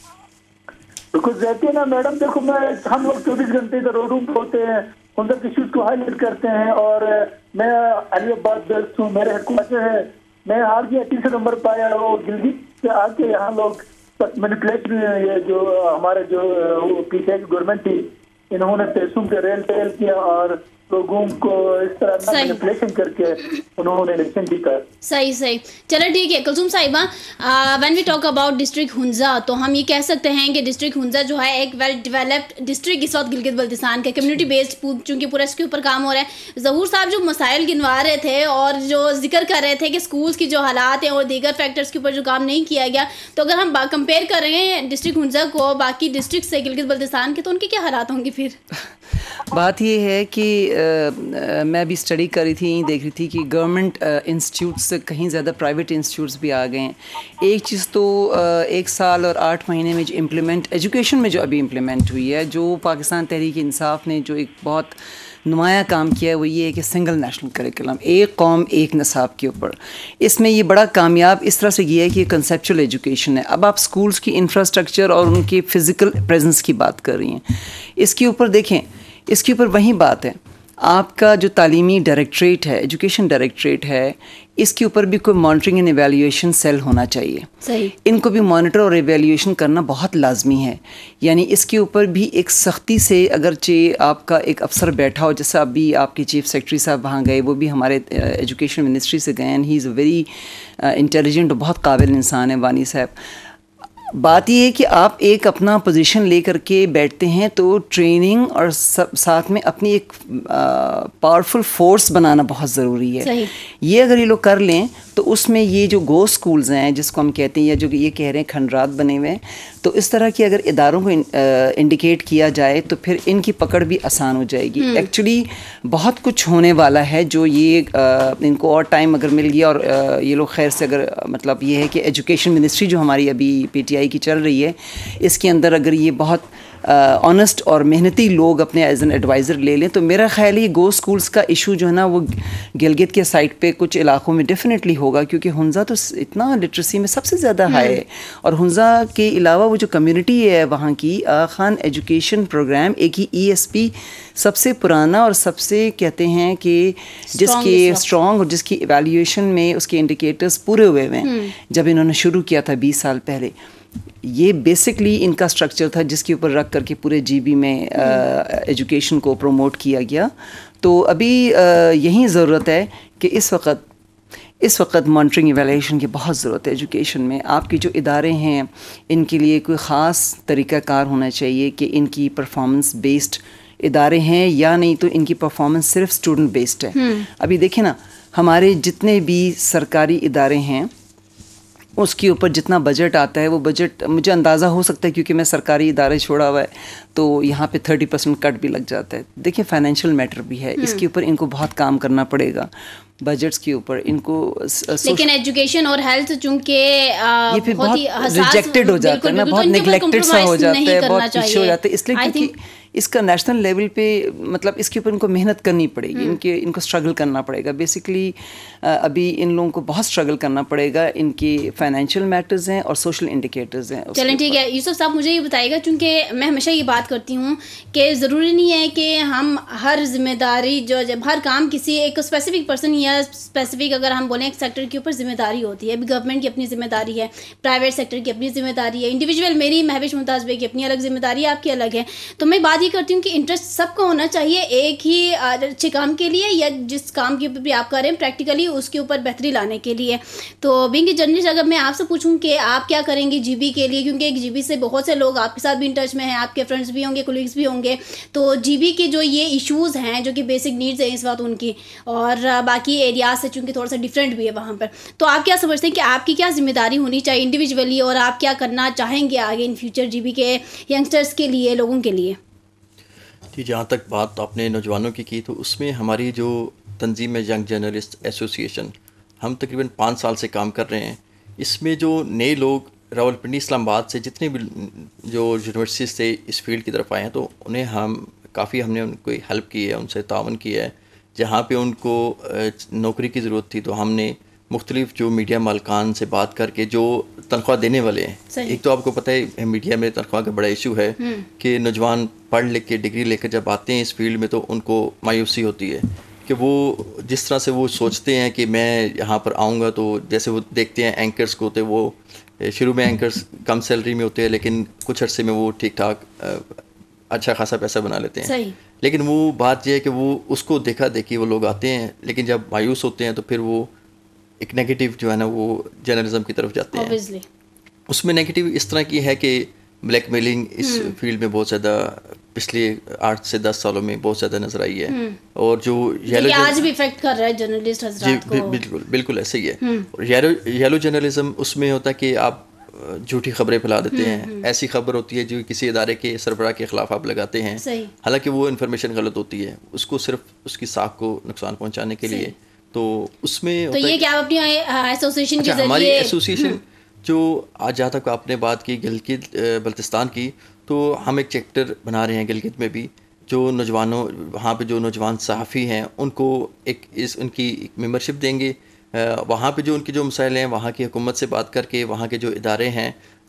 بالکل جاتی ہے نا میڈم. دیکھو میں ہم لوگ چوبیس گھنٹے ادھر روڈ پہ ہوتے ہیں، خنزہ کے ایشوز کو ہائی لائٹ کرتے ہیں، اور میں علی آباد بیسٹ ہوں، میرے ہیڈ کوارٹر ہے. میں حال کی تیسرے نمبر پایا، وہ گلگت سے آ کے یہاں لوگ مینیپولیشن، یہ جو ہمارے جو پی ٹی آئی کی گورنمنٹ تھی انہوں نے پیسوں کے ریل ٹیل کیا اور لوگوں کو اس طرح مینیپولیشن کر کے انہوں نے الیکشن جیتا. صحیح صحیح چلو ٹھیک ہے. کلثوم صاحبہ، when we talk about district Hunza تو ہم یہ کہہ سکتے ہیں کہ ڈسٹرکٹ ہنزہ جو ہے ایک ویل ڈیولپڈ ڈسٹرکٹ اس وقت گلگت بلتستان کا، کمیونٹی بیسڈ چونکہ پورا اس کے اوپر کام ہو رہا ہے. ظہور صاحب جو مسائل گنوا رہے تھے اور جو ذکر کر رہے تھے کہ اسکولس کی جو حالات ہیں اور دیگر فیکٹرس کے اوپر جو کام نہیں کیا گیا، تو اگر ہم کمپیئر کر رہے ہیں ڈسٹرکٹ ہنزہ کو باقی ڈسٹرکٹ سے گلگت بلتستان کے، تو ان کے کیا حالات ہوں گے پھر؟ بات یہ ہے کہ میں بھی اسٹڈی کر رہی تھی، دیکھ رہی تھی کہ گورنمنٹ انسٹیٹیوٹس سے کہیں زیادہ پرائیویٹ انسٹیٹیوٹس بھی آ گئے ہیں. ایک چیز تو ایک سال اور آٹھ مہینے میں جو امپلیمنٹ ایجوکیشن میں جو ابھی امپلیمنٹ ہوئی ہے، جو پاکستان تحریک انصاف نے جو ایک بہت نمایاں کام کیا ہے، وہ یہ ہے کہ سنگل نیشنل کریکولم، ایک قوم ایک نصاب کے اوپر. اس میں یہ بڑا کامیاب اس طرح سے یہ ہے کہ یہ کنسیپچل ایجوکیشن ہے. اب آپ اسکولس کی انفراسٹرکچر اور ان کی فزیکل پریزنس کی بات کر رہی ہیں. اس کے اوپر دیکھیں، اس کے اوپر وہی بات ہے، آپ کا جو تعلیمی ڈائریکٹریٹ ہے، ایجوکیشن ڈائریکٹریٹ ہے، اس کے اوپر بھی کوئی مانیٹرنگ اینڈ ایویلیویشن سیل ہونا چاہیے. صحیح. ان کو بھی مانیٹر اور ایویلیویشن کرنا بہت لازمی ہے. یعنی اس کے اوپر بھی ایک سختی سے اگرچہ آپ کا ایک افسر بیٹھا ہو، جیسا ابھی آپ کے چیف سیکرٹری صاحب وہاں گئے، وہ بھی ہمارے ایجوکیشن منسٹری سے گئے، and he is a very intelligent, بہت قابل انسان ہے وانی صاحب. بات یہ ہے کہ آپ ایک اپنا پوزیشن لے کر کے بیٹھتے ہیں تو ٹریننگ اور ساتھ میں اپنی ایک پاورفل فورس بنانا بہت ضروری ہے. صحیح. یہ اگر یہ لوگ کر لیں تو اس میں یہ جو گو اسکولز ہیں جس کو ہم کہتے ہیں، یا جو یہ کہہ رہے ہیں کھنڈرات بنے ہوئے ہیں، تو اس طرح کی اگر اداروں کو انڈیکیٹ کیا جائے تو پھر ان کی پکڑ بھی آسان ہو جائے گی. ایکچولی بہت کچھ ہونے والا ہے جو یہ ان کو اور ٹائم اگر مل گیا, اور یہ لوگ خیر سے اگر مطلب یہ ہے کہ ایجوکیشن منسٹری جو ہماری ابھی پی ٹی آئی کی چل رہی ہے, اس کے اندر اگر یہ بہت آنیسٹ اور محنتی لوگ اپنے ایز این ایڈوائزر لے لیں تو میرا خیال ہے یہ گو اسکولس کا ایشو جو ہے نا وہ گلگت کے سائٹ پہ کچھ علاقوں میں ڈیفینیٹلی ہوگا, کیونکہ ہنزا تو اتنا لٹریسی میں سب سے زیادہ ہائی ہے. اور ہنزا کے علاوہ وہ جو کمیونٹی ہے وہاں کی, آغا خان ایجوکیشن پروگرام ایک ہی ای ایس پی سب سے پرانا اور سب سے کہتے ہیں کہ جس کے اسٹرانگ اور جس کی ایویلیویشن میں اس کے انڈیکیٹرز پورے ہوئے ہوئے ہیں جب انہوں نے شروع کیا تھا بیس سال پہلے. یہ بیسکلی ان کا اسٹرکچر تھا جس کے اوپر رکھ کر کے پورے جی بی میں ایجوکیشن کو پروموٹ کیا گیا. تو ابھی یہی ضرورت ہے کہ اس وقت اس وقت مانیٹرنگ ایویلیویشن کی بہت ضرورت ہے ایجوکیشن میں. آپ کی جو ادارے ہیں ان کے لیے کوئی خاص طریقہ کار ہونا چاہیے کہ ان کی پرفارمنس بیسڈ ادارے ہیں یا نہیں تو ان کی پرفارمنس صرف اسٹوڈنٹ بیسڈ ہے. ابھی دیکھیں نا, ہمارے جتنے بھی سرکاری ادارے ہیں اس کے اوپر جتنا بجٹ آتا ہے وہ بجٹ مجھے اندازہ ہو سکتا ہے کیونکہ میں سرکاری ادارے چھوڑا ہوا ہے تو یہاں پہ تھرٹی پرسینٹ کٹ بھی لگ جاتا ہے. دیکھیں فائنینشیل میٹر بھی ہے, اس کے اوپر ان کو بہت کام کرنا پڑے گا بجٹس کے اوپر ان کو. لیکن ایجوکیشن اور ہیلتھ چونکہ یہ پھر بہت ریجیکٹڈ ہو جاتا ہے نا, بہت نیگلیکٹڈ سا ہو جاتا ہے, بہت پیچھے ہو جاتا ہے. اس لیے کیونکہ اس کا نیشنل لیول پہ مطلب اس کے اوپر ان کو محنت کرنی پڑے گی, ان کے ان کو اسٹرگل کرنا پڑے گا. بیسکلی ابھی ان لوگوں کو بہت اسٹرگل کرنا پڑے گا. ان کی فائنینشیل میٹرز ہیں اور سوشل انڈیکیٹرز ہیں. چلیں ٹھیک ہے یوسف صاحب, مجھے یہ بتائیے گا, چونکہ میں ہمیشہ یہ بات کرتی ہوں کہ ضروری نہیں ہے کہ ہم ہر ذمہ داری جو جب ہر کام کسی ایک اسپیسیفک پرسن یا اسپیسیفک اگر ہم بولیں ایک سیکٹر کے اوپر ذمہ داری ہوتی ہے. ابھی گورنمنٹ کی اپنی ذمہ داری ہے, پرائیویٹ سیکٹر کی اپنی ذمہ داری ہے, انڈیویجول میری مہوش ممتاز بیگ کی اپنی الگ ذمہ داری ہے, آپ کی الگ ہے. تو میں بات یہ کرتی ہوں کہ انٹرسٹ سب کو ہونا چاہیے ایک ہی اچھے کام کے لیے, یا جس کام کے اوپر بھی آپ کر رہے ہیں پریکٹیکلی اس کے اوپر بہتری لانے کے لیے. تو بینگ اے جرنلسٹ اگر میں آپ سے پوچھوں کہ آپ کیا کریں گے جی بی کے لیے, کیونکہ ایک جی بی سے بہت سے لوگ آپ کے ساتھ بھی ان ٹچ میں ہیں, آپ کے فرینڈس بھی ہوں گے, کولیگس بھی ہوں گے, تو جی بی کے جو یہ ایشوز ہیں جو کہ بیسک نیڈز ہیں اس وقت ان کی, اور باقی ایریاز سے چونکہ تھوڑا سا ڈفرینٹ بھی ہے وہاں پر, تو آپ کیا سمجھتے ہیں کہ آپ کی کیا ذمہ داری ہونی چاہیے انڈیویجولی, اور آپ کیا کرنا چاہیں گے آگے ان فیوچر جی بی کے ینگسٹرس کے لیے, لوگوں کے لیے؟ جی جہاں تک بات آپ نے نوجوانوں کی کی تو اس میں ہماری جو تنظیم ہے ینگ جرنلسٹ ایسوسیشن, ہم تقریباً پانچ سال سے کام کر رہے ہیں. اس میں جو نئے لوگ راولپنڈی اسلام آباد سے جتنے بھی جو یونیورسٹیز سے اس فیلڈ کی طرف آئے ہیں تو انہیں ہم کافی ہم نے ان کو ہیلپ کی ہے, ان سے تعاون کیا ہے. جہاں پہ ان کو نوکری کی ضرورت تھی تو ہم نے مختلف جو میڈیا مالکان سے بات کر کے جو تنخواہ دینے والے ہیں, ایک تو آپ کو پتہ ہے میڈیا میں تنخواہ کا بڑا ایشو ہے کہ نوجوان پڑھ لکھ کے ڈگری لے کر جب آتے ہیں اس فیلڈ میں تو ان کو مایوسی ہوتی ہے کہ وہ جس طرح سے وہ سوچتے ہیں کہ میں یہاں پر آؤں گا, تو جیسے وہ دیکھتے ہیں اینکرز کو, ہوتے وہ شروع میں اینکرز کم سیلری میں ہوتے ہیں لیکن کچھ عرصے میں وہ ٹھیک ٹھاک اچھا خاصا پیسہ بنا لیتے ہیں. لیکن وہ بات یہ ہے کہ وہ اس کو دیکھا دیکھی وہ لوگ آتے ہیں, لیکن جب مایوس ہوتے ہیں تو پھر وہ ایک نیگیٹو جو ہے نا وہ جرنلزم کی طرف جاتے ہیں. اس میں نیگیٹو اس طرح کی ہے کہ بلیک میلنگ اس فیلڈ میں بہت زیادہ پچھلے آٹھ سے دس سالوں میں بہت زیادہ نظر آئی ہے, اور جو یلو آج بھی افیکٹ کر رہا ہے جرنلسٹ حضرات کو. بالکل بالکل ایسے ہی ہے. یلو یلو جرنلزم اس میں ہوتا ہے کہ آپ جھوٹی خبریں پھیلا دیتے ہیں, ایسی خبر ہوتی ہے جو کسی ادارے کے سربراہ کے خلاف آپ لگاتے ہیں, حالانکہ وہ انفارمیشن غلط ہوتی ہے, اس کو صرف اس کی ساکھ کو نقصان پہنچانے کے لیے. تو اس میں تو یہ کیا اپنی ایسوسیشن کے ذریعے ہماری ایسوسیشن جو آج جہاں تک آپ نے بات کی گلگت بلتستان کی, تو ہم ایک چیپٹر بنا رہے ہیں گلگت میں بھی, جو نوجوانوں وہاں پہ جو نوجوان صحافی ہیں ان کو ایک اس ان کی ممبرشپ دیں گے. وہاں پہ جو ان کے جو مسائل ہیں وہاں کی حکومت سے بات کر کے, وہاں کے جو ادارے ہیں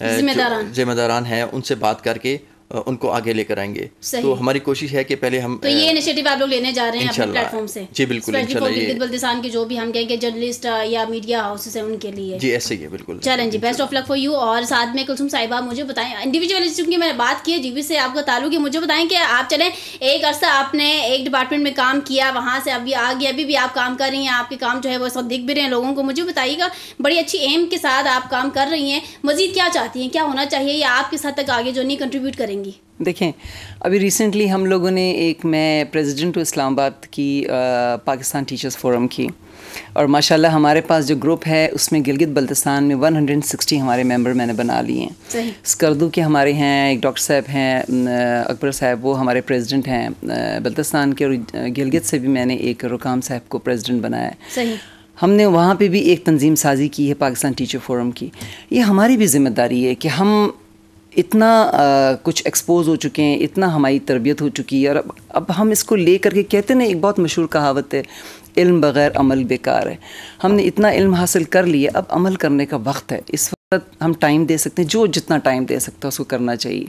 ذمہ داران ہیں ان سے بات کر کے ان کو آگے لے کر آئیں گے. تو ہماری کوشش ہے کہ پہلے ہم تو یہ انیشیٹو آپ لوگ لینے جا رہے ہیں اپنے پلیٹ فارم سے. جی بالکل انشاءاللہ, گلگت بلتستان کے جو بھی ہم کہیں گے جرنلسٹ یا میڈیا ہاؤسز ہیں ان کے لیے. جی ایسے ہی ہے بالکل. چلیں جی, best of luck for you. اور ساتھ میں کلثوم صاحبہ مجھے بتائیں, انڈیویجولی چونکہ میں نے بات کی ہے جی بی سے آپ کا تعلق ہے, مجھے بتائیں کہ آپ چلیں ایک عرصہ آپ نے ایک ڈپارٹمنٹ میں کام کیا, وہاں سے ابھی آگے ابھی بھی آپ کام کر رہی ہیں, آپ کے کام جو ہے وہ سب دکھ بھی رہے ہیں لوگوں کو. مجھے بتائیے گا بڑی اچھی ایم کے ساتھ آپ کام کر رہی ہیں, مزید کیا چاہتی ہیں, کیا ہونا چاہیے, یا آپ کس حد تک آگے جو نہیں کنٹریبیوٹ کریں گی؟ کریں گی؟ دیکھیں ابھی ریسنٹلی ہم لوگوں نے ایک میں پریزیڈنٹ اسلام آباد کی پاکستان ٹیچرز فورم کی اور ماشاء اللہ ہمارے پاس جو گروپ ہے اس میں گلگت بلتستان میں ون ہنڈریڈ سکسٹی ہمارے ممبر میں نے بنا لیے ہیں. اسکردو کے ہمارے ہیں ایک ڈاکٹر صاحب ہیں اکبر صاحب, وہ ہمارے پریزیڈنٹ ہیں بلتستان کے, اور گلگت سے بھی میں نے ایک رکام صاحب کو پریزیڈنٹ بنایا ہے. ہم نے وہاں پہ بھی ایک تنظیم سازی کی ہے پاکستان ٹیچر فورم کی. یہ ہماری بھی ذمہ داری ہے کہ ہم اتنا کچھ ایکسپوز ہو چکے ہیں, اتنا ہماری تربیت ہو چکی ہے, اور اب اب ہم اس کو لے کر کے کہتے ہیں ایک بہت مشہور کہاوت ہے, علم بغیر عمل بیکار ہے. ہم نے اتنا علم حاصل کر لیا, اب عمل کرنے کا وقت ہے. اس وقت ہم ٹائم دے سکتے ہیں, جو جتنا ٹائم دے سکتا ہے اس کو کرنا چاہیے.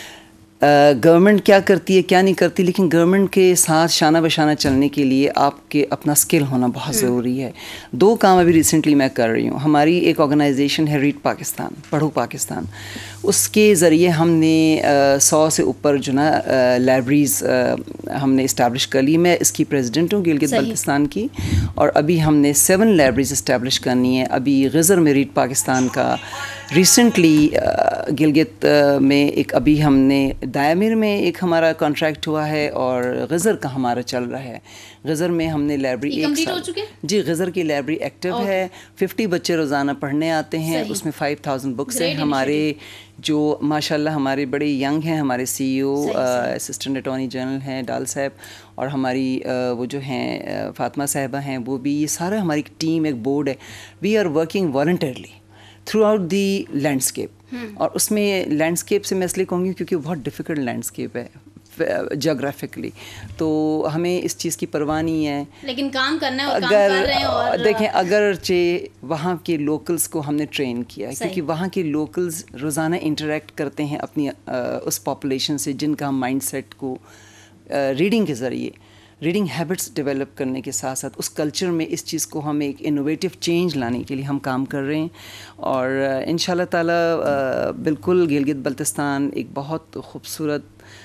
گورنمنٹ کیا کرتی ہے کیا نہیں کرتی, لیکن گورنمنٹ کے ساتھ شانہ بشانہ چلنے کے لیے آپ کے اپنا اسکل ہونا بہت ضروری ہے. دو کام ابھی ریسنٹلی میں کر رہی ہوں. ہماری ایک آرگنائزیشن ہے ریڈ پاکستان, پڑھو پاکستان, اس کے ذریعے ہم نے سو سے اوپر جو نا لائبریریز ہم نے اسٹیبلش کر لی. میں اس کی پریزیڈنٹ ہوں گلگت بلتستان کی, اور ابھی ہم نے سیون لائبریریز اسٹیبلش کرنی ہے. ابھی غزر میں ریڈ پاکستان کا ریسنٹلی گلگت میں ایک, ابھی ہم نے دائمر میں ایک ہمارا کانٹریکٹ ہوا ہے, اور غزر کا ہمارا چل رہا ہے. غزر میں ہم نے لائبریری ایک سال, جی غزر کی لائبریری ایکٹیو ہے. ففٹی بچے روزانہ پڑھنے آتے ہیں, اس میں فائیو تھاؤزینڈ بکس ہیں. ہمارے جو ماشاء اللہ ہمارے بڑے ینگ ہیں, ہمارے C E O assistant attorney general ہیں ڈال صاحب, اور ہماری وہ جو ہیں فاطمہ صاحبہ ہیں, وہ بھی, یہ سارا ہماری ٹیم ایک بورڈ ہے. We are working voluntarily throughout the landscape. اور اس میں لینڈسکیپ سے میں اس لیے کہوں گی کیونکہ بہت ڈیفیکلٹ لینڈسکیپ ہے جغرافکلی, تو ہمیں اس چیز کی پرواہ نہیں ہے, لیکن کام کرنا ہے. اگر دیکھیں اگرچہ وہاں کے لوکلز کو ہم نے ٹرین کیا ہے, کیونکہ وہاں کے لوکلز روزانہ انٹریکٹ کرتے ہیں اپنی اس پاپولیشن سے, جن کا ہم مائنڈ سیٹ کو ریڈنگ کے ذریعے, ریڈنگ ہیبٹس ڈیولپ کرنے کے ساتھ ساتھ اس کلچر میں اس چیز کو ہم ایک انوویٹو چینج لانے کے لیے ہم کام کر رہے ہیں. اور ان شاء اللہ تعالیٰ بالکل گلگت بلتستان ایک بہت خوبصورت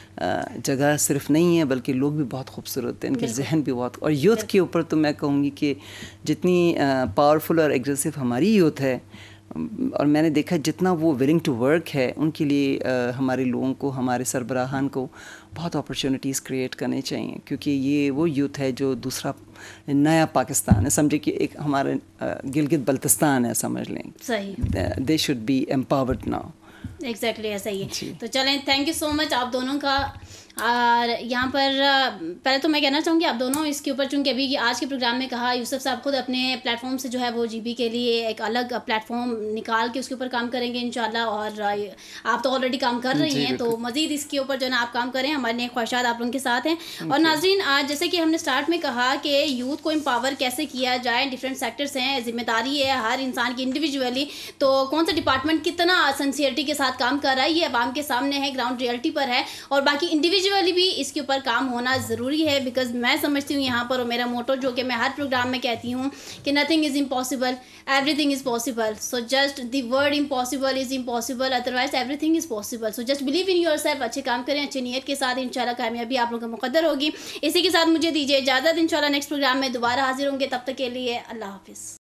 جگہ صرف نہیں ہے, بلکہ لوگ بھی بہت خوبصورت ہیں, ان کے ذہن بھی بہت, اور یوتھ کے اوپر تو میں کہوں گی کہ جتنی پاورفل اور ایگریسو ہماری یوتھ ہے, اور میں نے دیکھا جتنا وہ ولنگ ٹو ورک ہے, ان کے لیے ہمارے لوگوں کو, ہمارے سربراہان کو بہت اپرچونیٹیز کریٹ کرنے چاہیے, کیونکہ یہ وہ یوتھ ہے جو دوسرا نیا پاکستان ہے. سمجھے کہ ایک ہمارے گلگت بلتستان ہے, سمجھ لیں, they should be empowered now. Exactly ایسا ہی ہے. تو چلیں, تھینک یو سو مچ آپ دونوں کا. اور یہاں پر پہلے تو میں کہنا چاہوں گی آپ دونوں اس کے اوپر, چونکہ ابھی آج کے پروگرام میں کہا یوسف صاحب خود اپنے پلیٹ فارم سے جو ہے وہ جی بی کے لیے ایک الگ پلیٹ فارم نکال کے اس کے اوپر کام کریں گے انشاءاللہ, اور آپ تو آلریڈی کام کر رہی ہیں, تو مزید اس کے اوپر جو ہے نا آپ کام کریں. ہمارے نیک خواہشات آپ لوگوں کے ساتھ ہیں. اور ناظرین, آج جیسے کہ ہم نے اسٹارٹ میں کہا کہ یوتھ کو امپاور کیسے کیا جائے, ڈفرینٹ سیکٹرس ہیں, ذمہ داری ہے ہر انسان کی انڈیویجولی, تو کون سا ڈپارٹمنٹ کتنا سنسیئرٹی کے ساتھ کام کر رہا ہے, یہ عوام کے سامنے ہے, گراؤنڈ ریئلٹی پر ہے, اور باقی انڈیویجولی بھی اس کے پر کام ہونا ضروری ہے. بیکاز میں سمجھتی ہوں یہاں پر, اور میرا موٹو جو کہ میں ہر پروگرام میں کہتی ہوں کہ nothing is impossible, everything is possible. So just the word impossible is impossible, otherwise everything is possible. So just believe in your yourself کام کریں, اچھے نیت کے ساتھ, انشاءاللہ کامیابی آپ لوگوں کو مقدر ہوگی. اسی کے ساتھ مجھے دیجیے اجازت, انشاءاللہ نیکسٹ پروگرام میں دوبارہ حاضر ہوں گے. تب تک کے لیے اللہ حافظ.